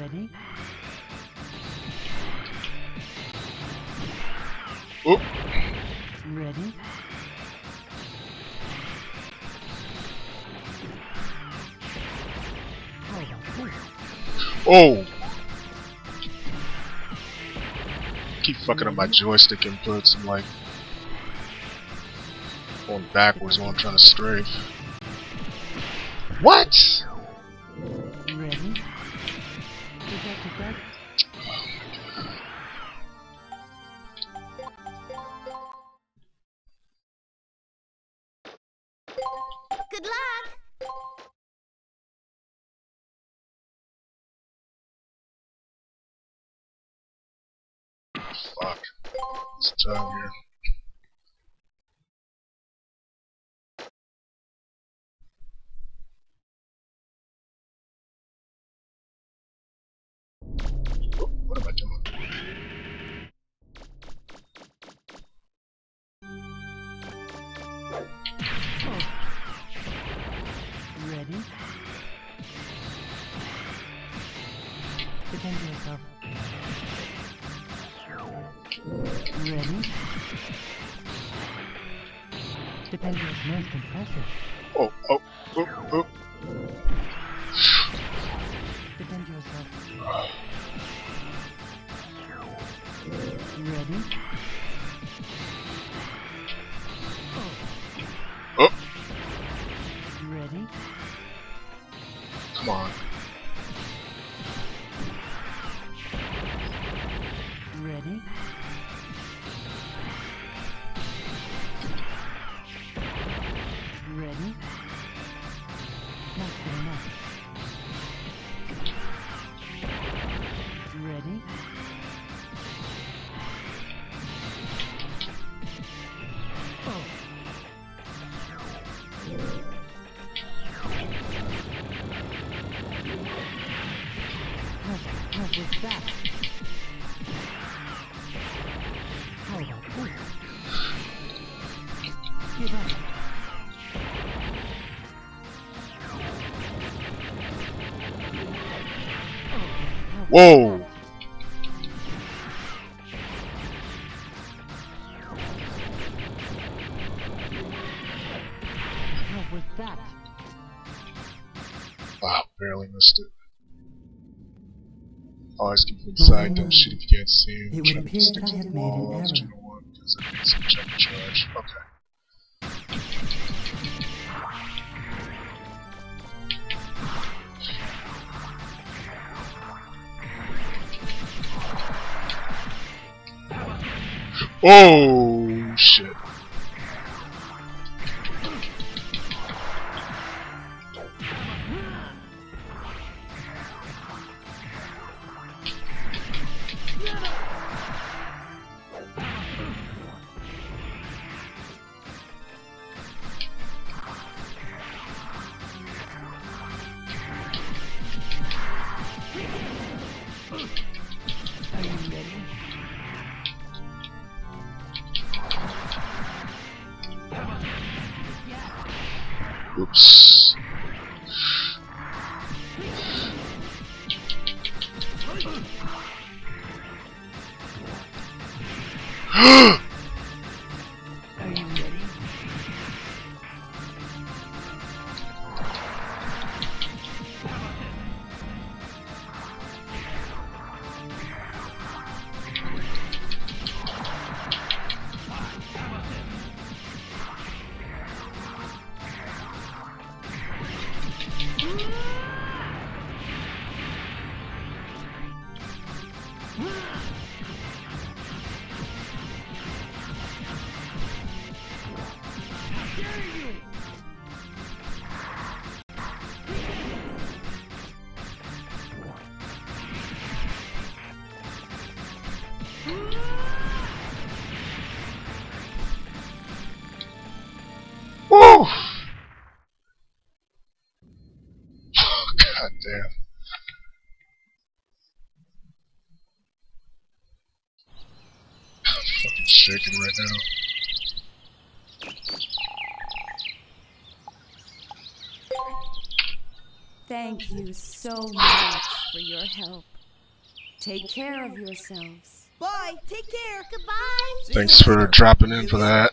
Ready?
Oh.
Ready? How about this?
Oh! Keep fucking up my joystick inputs. I'm like going backwards while I'm trying to strafe. What?
Ready? Protect, protect.
Good luck!
Fuck. It's time here. Oh, what am I doing?
Ready? Defend yourself. Ready? Defend yourself. Most impressive.
Oh, oh, oh, oh.
Defend yourself. Ready?
Oh,
Ready?
come on.
Ready? Ready? Not good enough. Ready? Oh. What, what was that? How about this? Give up.
Whoa!
What was that?
Wow, barely missed it. Always keep inside dumb shit if you can't see him.
It would
Trying to
appear
stick
that I
to
have
the
made an
wall,
error.
you know what, because it makes him check the charge. Okay. Oh shit.
Are you ready?
Oops.
Are you ready?
Woo! God damn. I'm fucking shaking right now.
Thank you so much for your help.
Take care of yourselves.
Bye. Take care.
Goodbye.
Thanks for dropping in for that.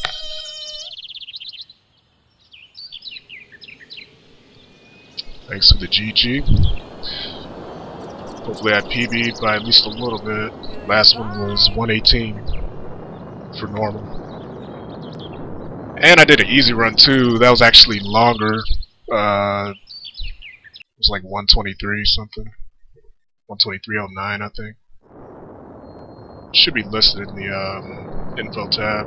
Thanks for the G G. Hopefully I P B'd by at least a little bit. Last one was one eighteen for normal. And I did an easy run too. That was actually longer. Uh, it was like one twenty-three something. one twenty-three oh nine, I think. Should be listed in the um, info tab.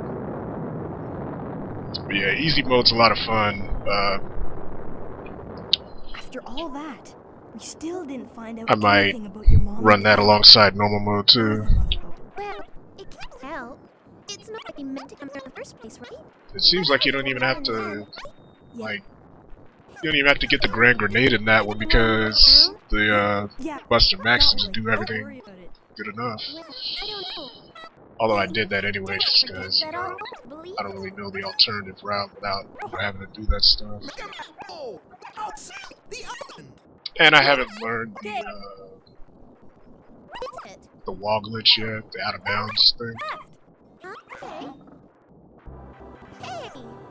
But yeah, easy mode's a lot of fun. Uh,
After all that, we still didn't find out
I might
anything about your mom.
run that alongside normal mode too.
Well, it can't help. It's not like you meant to come here in the first place, right?
It seems like you don't even have to, like, you don't even have to get the Grand Grenade in that one because the uh,
Yeah.
Buster Max seems to do
Don't
everything
worry about it.
good enough.
Well, I don't know.
Although I did that anyway just because, you
That
know,
all believe
I don't really know the alternative route without having to do that stuff.
Oh, outside the oven!
And I haven't learned the, uh,
what is it?
the wall glitch yet, the out of bounds thing.
Okay. Hey.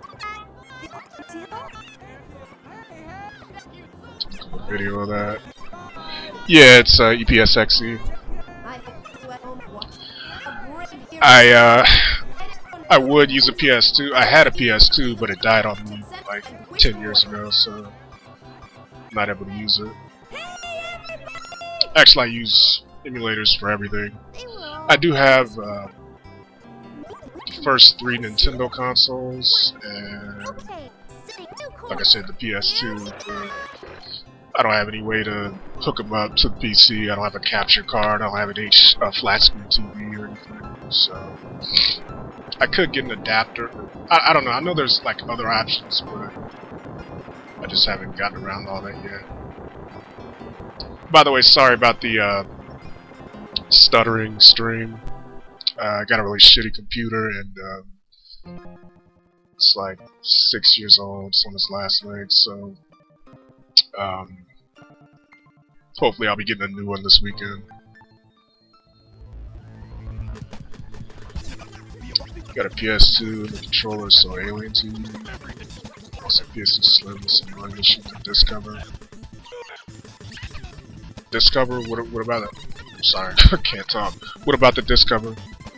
A video of that. Yeah, it's uh, E P S X E. I uh, I would use a P S two. I had a P S two, but it died on me like ten years ago, so I'm not able to use it. Actually, I use emulators for everything. I do have uh, the first three Nintendo consoles, and like I said, the P S two. But I don't have any way to hook them up to the P C. I don't have a capture card. I don't have an H uh, flat screen T V or anything. So I could get an adapter. I, I don't know. I know there's like other options, but I just haven't gotten around to all that yet. By the way, sorry about the uh, stuttering stream. Uh, I got a really shitty computer, and um, it's like six years old. It's on its last leg, so um, hopefully I'll be getting a new one this weekend. Got a P S two and the controller, so Alien T V. Also P S two Slim, some more issues to Discover. Discover? What, what about it? I'm sorry, I can't talk. What about the Discover?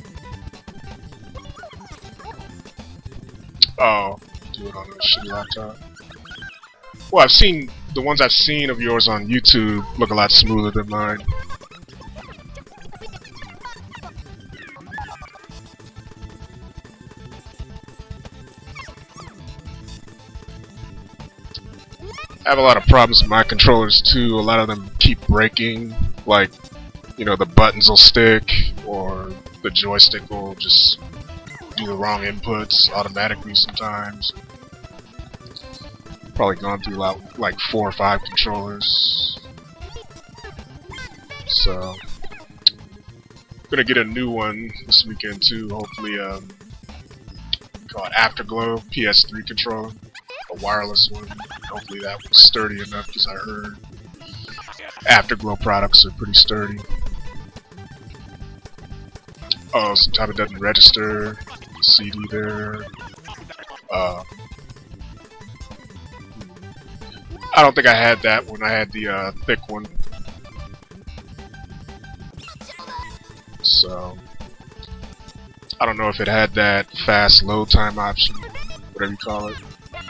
Oh, do it on a shitty laptop. Well, I've seen the ones I've seen of yours on YouTube look a lot smoother than mine. I have a lot of problems with my controllers too. A lot of them keep breaking. Like, you know, the buttons will stick, or the joystick will just do the wrong inputs automatically sometimes. Probably gone through like, like four or five controllers. So, gonna get a new one this weekend too. Hopefully, um, call it Afterglow P S three controller, a wireless one. Hopefully that was sturdy enough, because I heard Afterglow products are pretty sturdy. Oh, sometimes it doesn't register. C D there. Uh, I don't think I had that when I had the uh, thick one. So I don't know if it had that fast load time option, whatever you call it.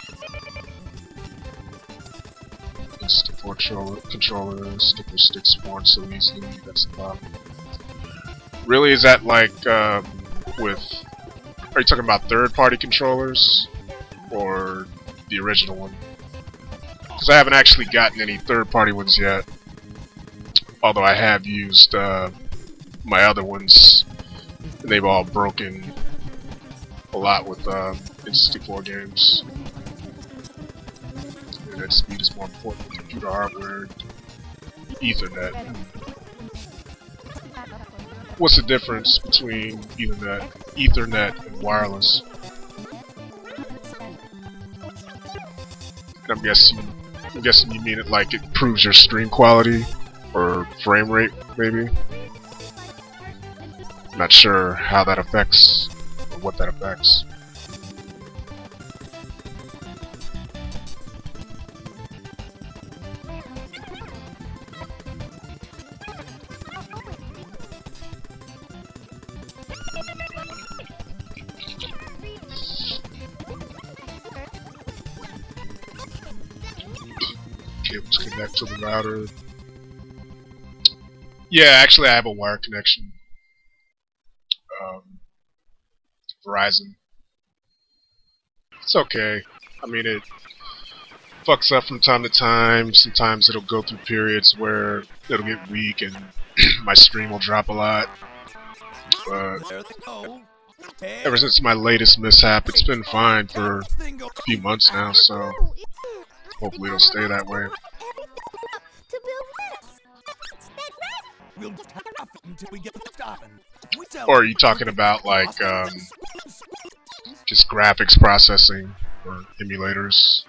Stick controller, controller, stick or stick spawn so easily. That's the problem. Really, is that like um, with? Are you talking about third-party controllers or the original one? Because I haven't actually gotten any third-party ones yet. Although I have used uh, my other ones, and they've all broken a lot with uh, N sixty-four games. Internet speed is more important than computer hardware. Ethernet. What's the difference between Ethernet, Ethernet and wireless? I'm guessing, I'm guessing you mean it like it improves your stream quality or frame rate, maybe. Not sure how that affects, or what that affects. Cables connect to the router. Yeah, actually I have a wire connection. Um, Verizon. It's okay. I mean, it fucks up from time to time. Sometimes it'll go through periods where it'll get weak and my stream will drop a lot. But ever since my latest mishap, it's been fine for a few months now, so hopefully it'll stay that way.
To build this. That's right.
We'll stop until we get stopping. We tell
Or are you talking about like um, just graphics processing or emulators?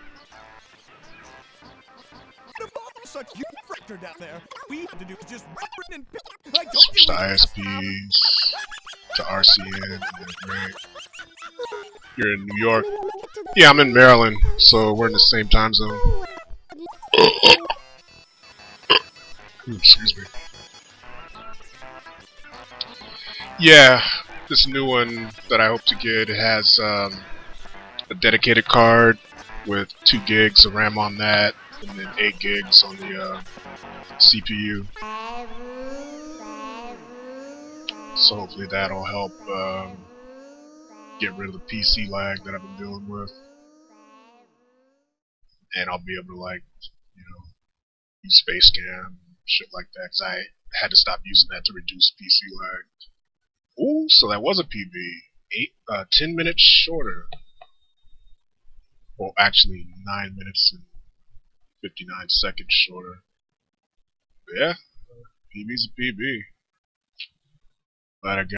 such huge fracture down there. We had to do is just rub it and pick. I told
Switch
you
to
we
I S Ps, to R C N, right? You're in New York. Yeah, I'm in Maryland, so we're in the same time zone. Ooh, excuse me. Yeah, this new one that I hope to get has um, a dedicated card with two gigs of RAM on that, and then eight gigs on the uh, C P U. So hopefully that'll help um, get rid of the P C lag that I've been dealing with, and I'll be able to, like, you know, use Space Cam, shit like that, because I had to stop using that to reduce P C lag. Ooh, so that was a P B. Eight, uh, ten minutes shorter. Well, actually, nine minutes and fifty-nine seconds shorter. But yeah, P B's a P B. Glad I got